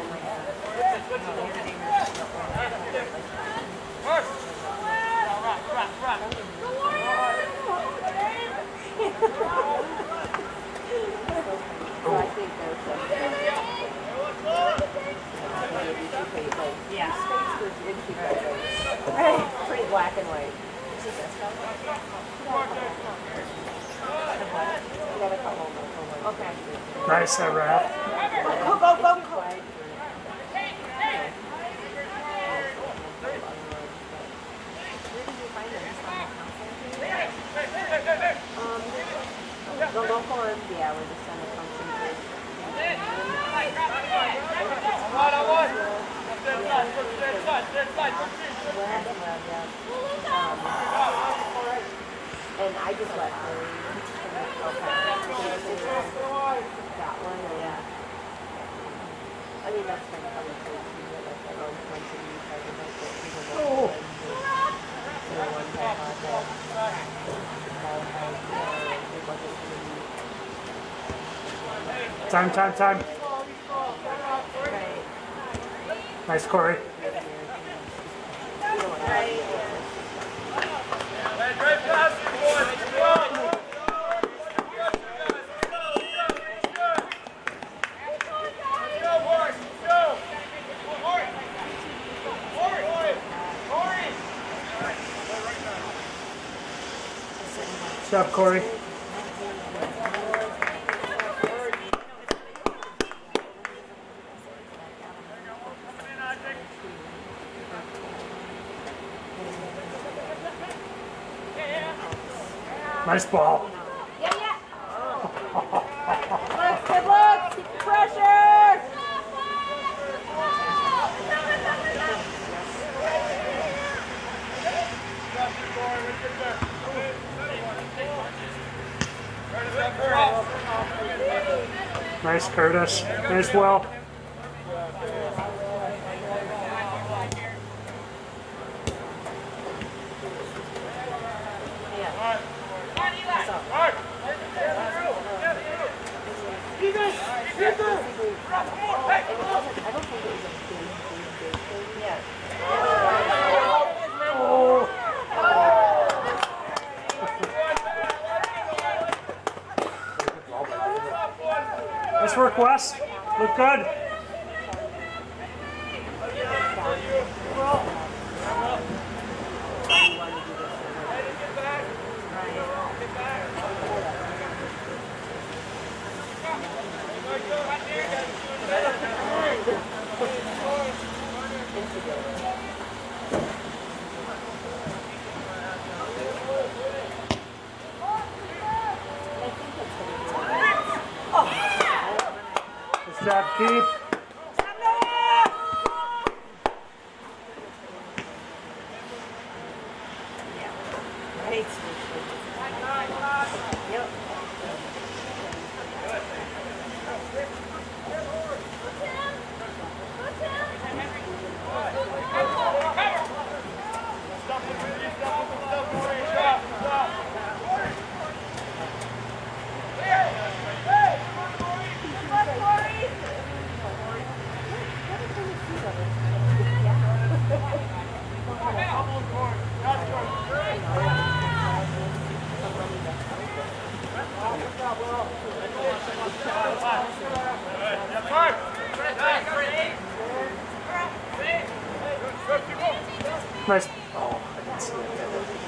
so I think there's some yeah. Pretty black and white. Okay. Nice, that wrap. Go, go, go, go. The local ones, yeah, we're just on the function page. And I just let her that one, yeah. I mean, that's kind of how we do it, like our own function, we try to make it even more Time. Nice, Corey. Good job, Corey. Nice ball. Yeah. Good luck. Keep the pressure. Nice, Curtis. Nice, Will. Nice work, Wes. Look good. Good job, Keith. Nice. Oh, I didn't see it.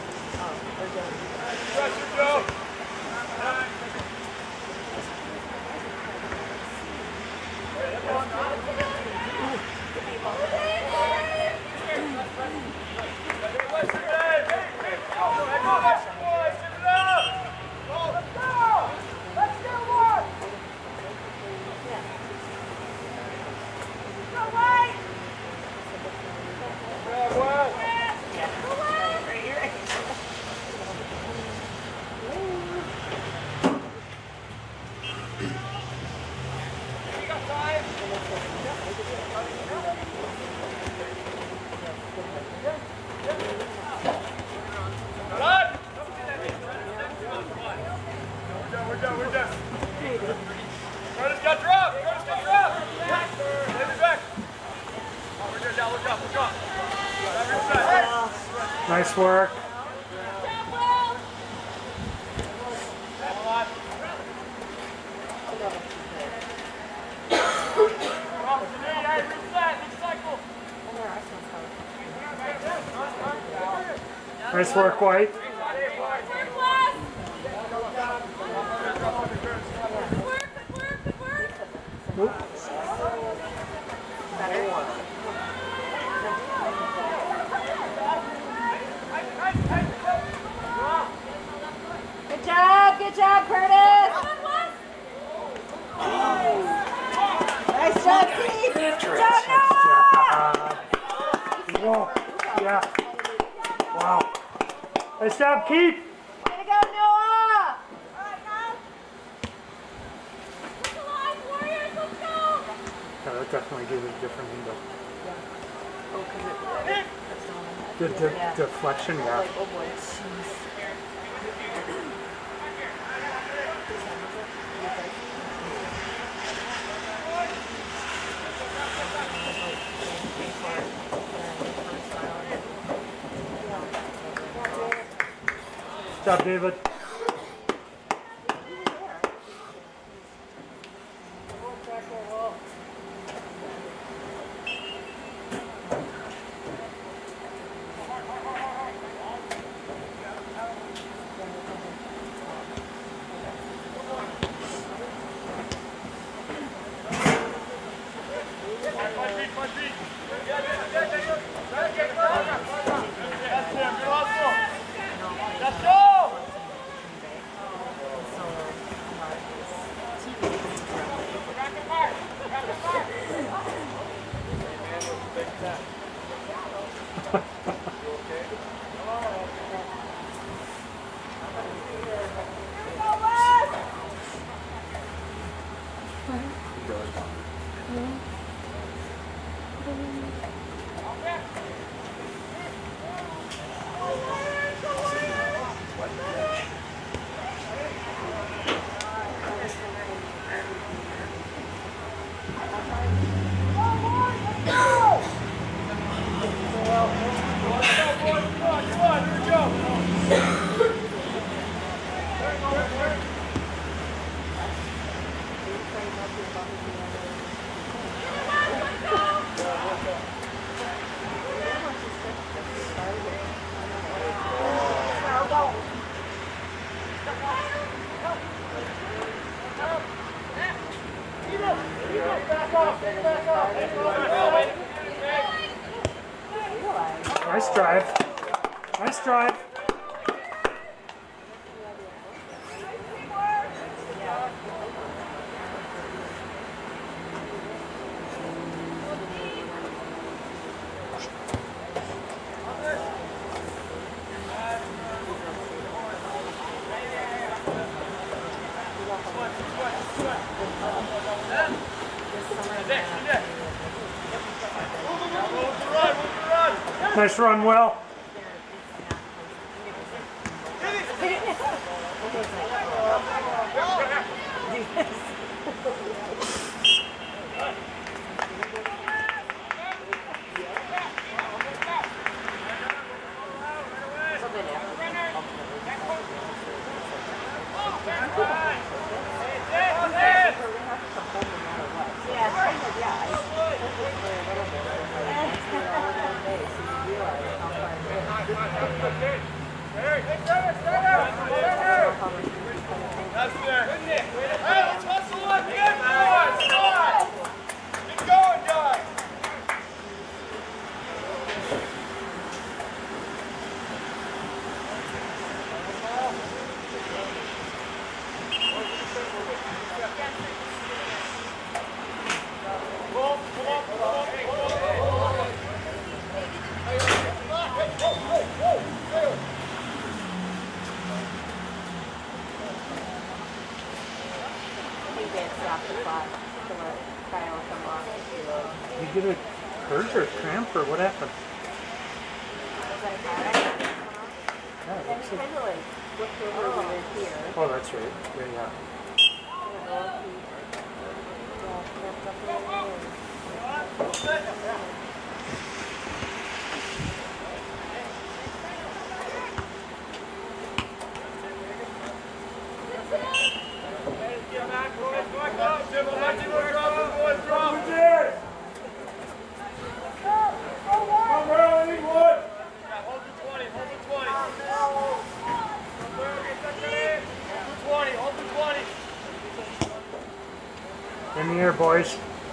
Nice work. Nice work, White. Oop. Good job, Curtis. Nice job, Steve. Good job, Noah. Yeah. Wow. Nice job, Keith. Way to go, Noah. Yeah, that definitely gave it a different angle. Oh, because The deflection, yeah. like, oh boy, jeez. Good job, David. Nice drive. Nice drive. Nice run, Will. That's it. Hey, let's hustle up again, boys. Come on. Keep going, guys. You get a hurt or cramp or what happened? Yeah, it looks like... Kind of like flipped over when we're here. Oh, that's right. Yeah. In the air, boys.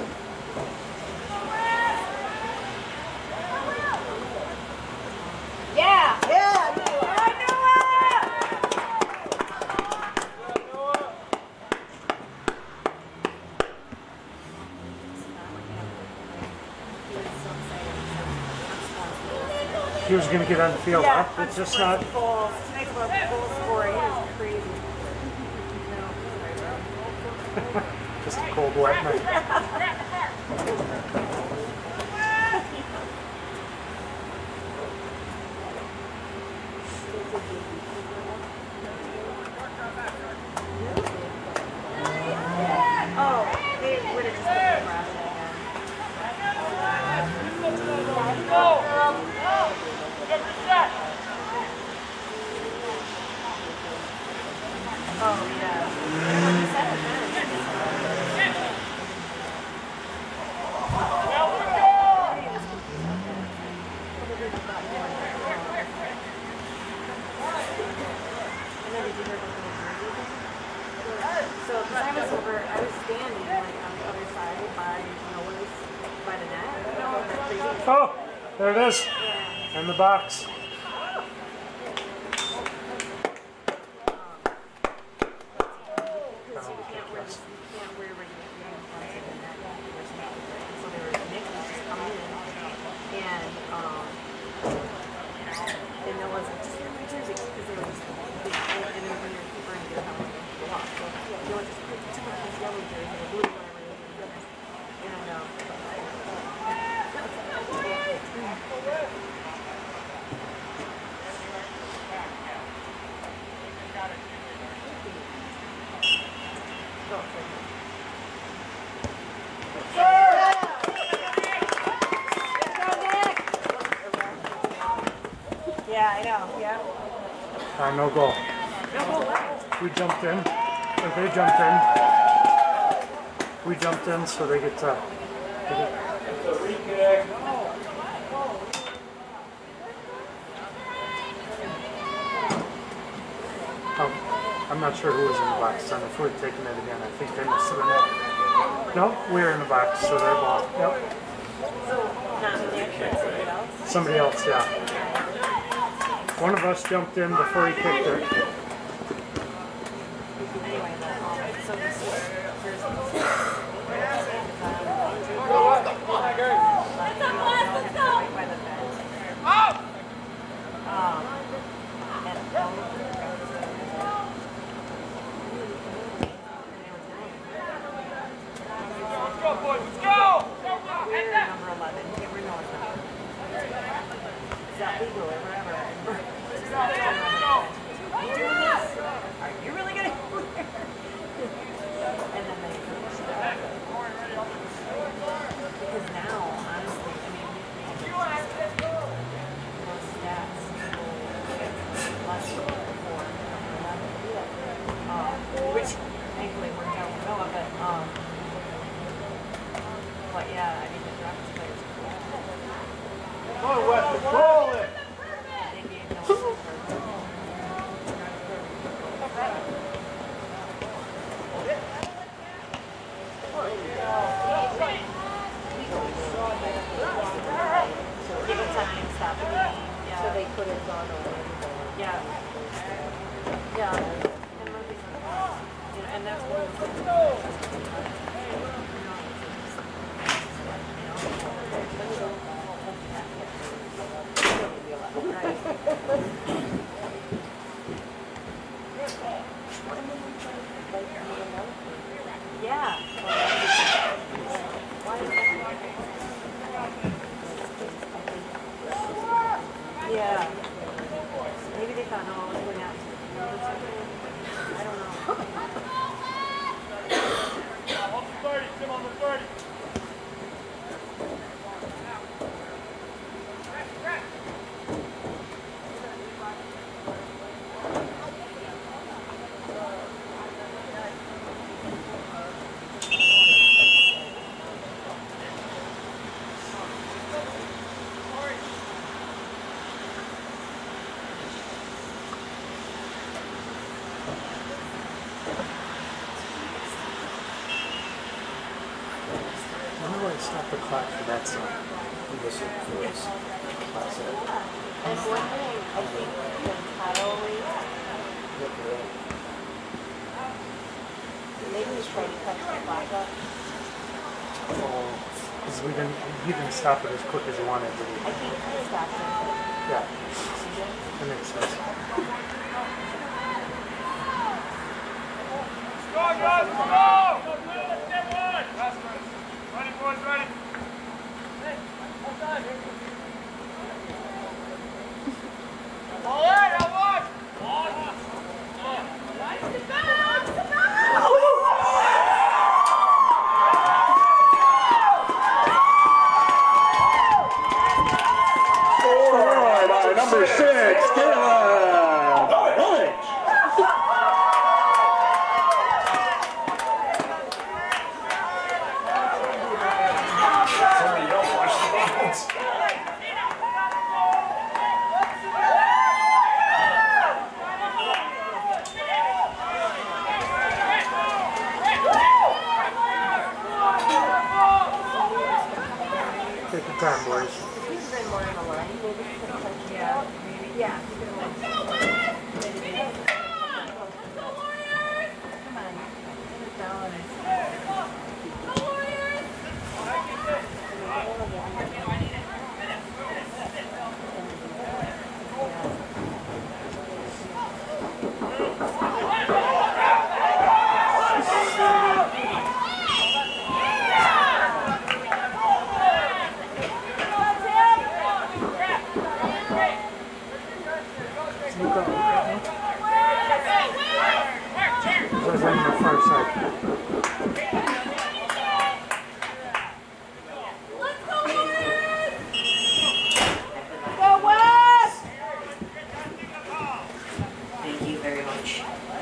Yeah! Yeah! He was going to get on the field, huh? It's just not... Tonight's about goal scoring is crazy. Just a cold, wet night. Oh, they would have just been crashing Oh, yeah. So, because I was standing like on the other side by Noah's, by the net, that crazy. Oh, there it is. In the box. Yeah, I know, yeah. No goal. No goal left. We jumped in, or they jumped in. We jumped in, so they get to... Oh, I'm not sure who was in the box then. If we're taking it again, I think they must have been it. No, we're in the box, so they're ball. Yep. So, not somebody else? Somebody else, yeah. One of us jumped in before he kicked it. Anyway, so this is but yeah, I mean the draft players. Come on, West, control it! They gave no Yeah. Yeah. And that's what yeah. Yeah. Maybe they thought, no, I was going out. I don't know. On the 30, Tim on the 30. Stop the clock for that song. This one for this class A. And one thing, I think the tile rate, maybe he's trying to catch the clock up. Because we didn't stop it as quick as you wanted, did we? I think he stopped it. Yeah. That makes sense. Go, guys, go! Step one! Ready, boys, ready. Hey, outside. All right, I'll watch. Scored by number 6, Caleb Village. Somebody don't watch the games. Take your time, boys. He's been more in the line, maybe he could touch it out. Maybe. Yeah. Come on. On the far side. Go West! Thank you very much.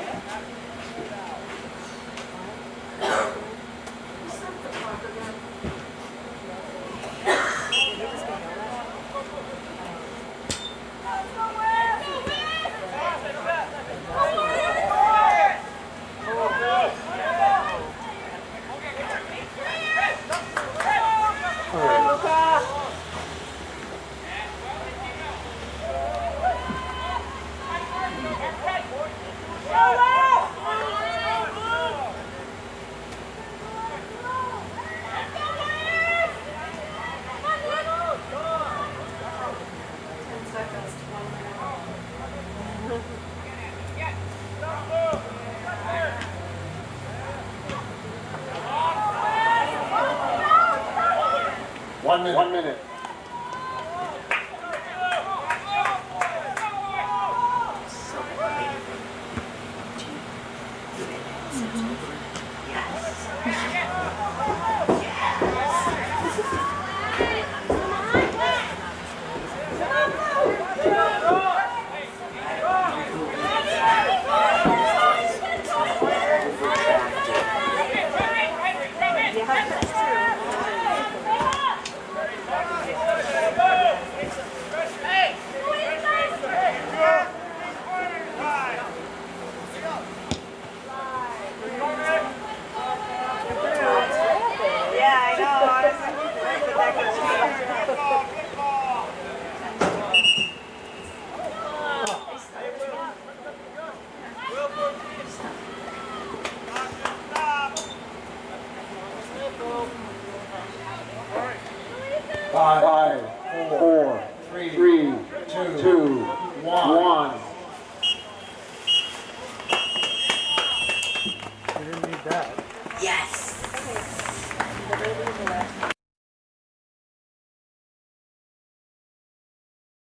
One minute. 2, 1.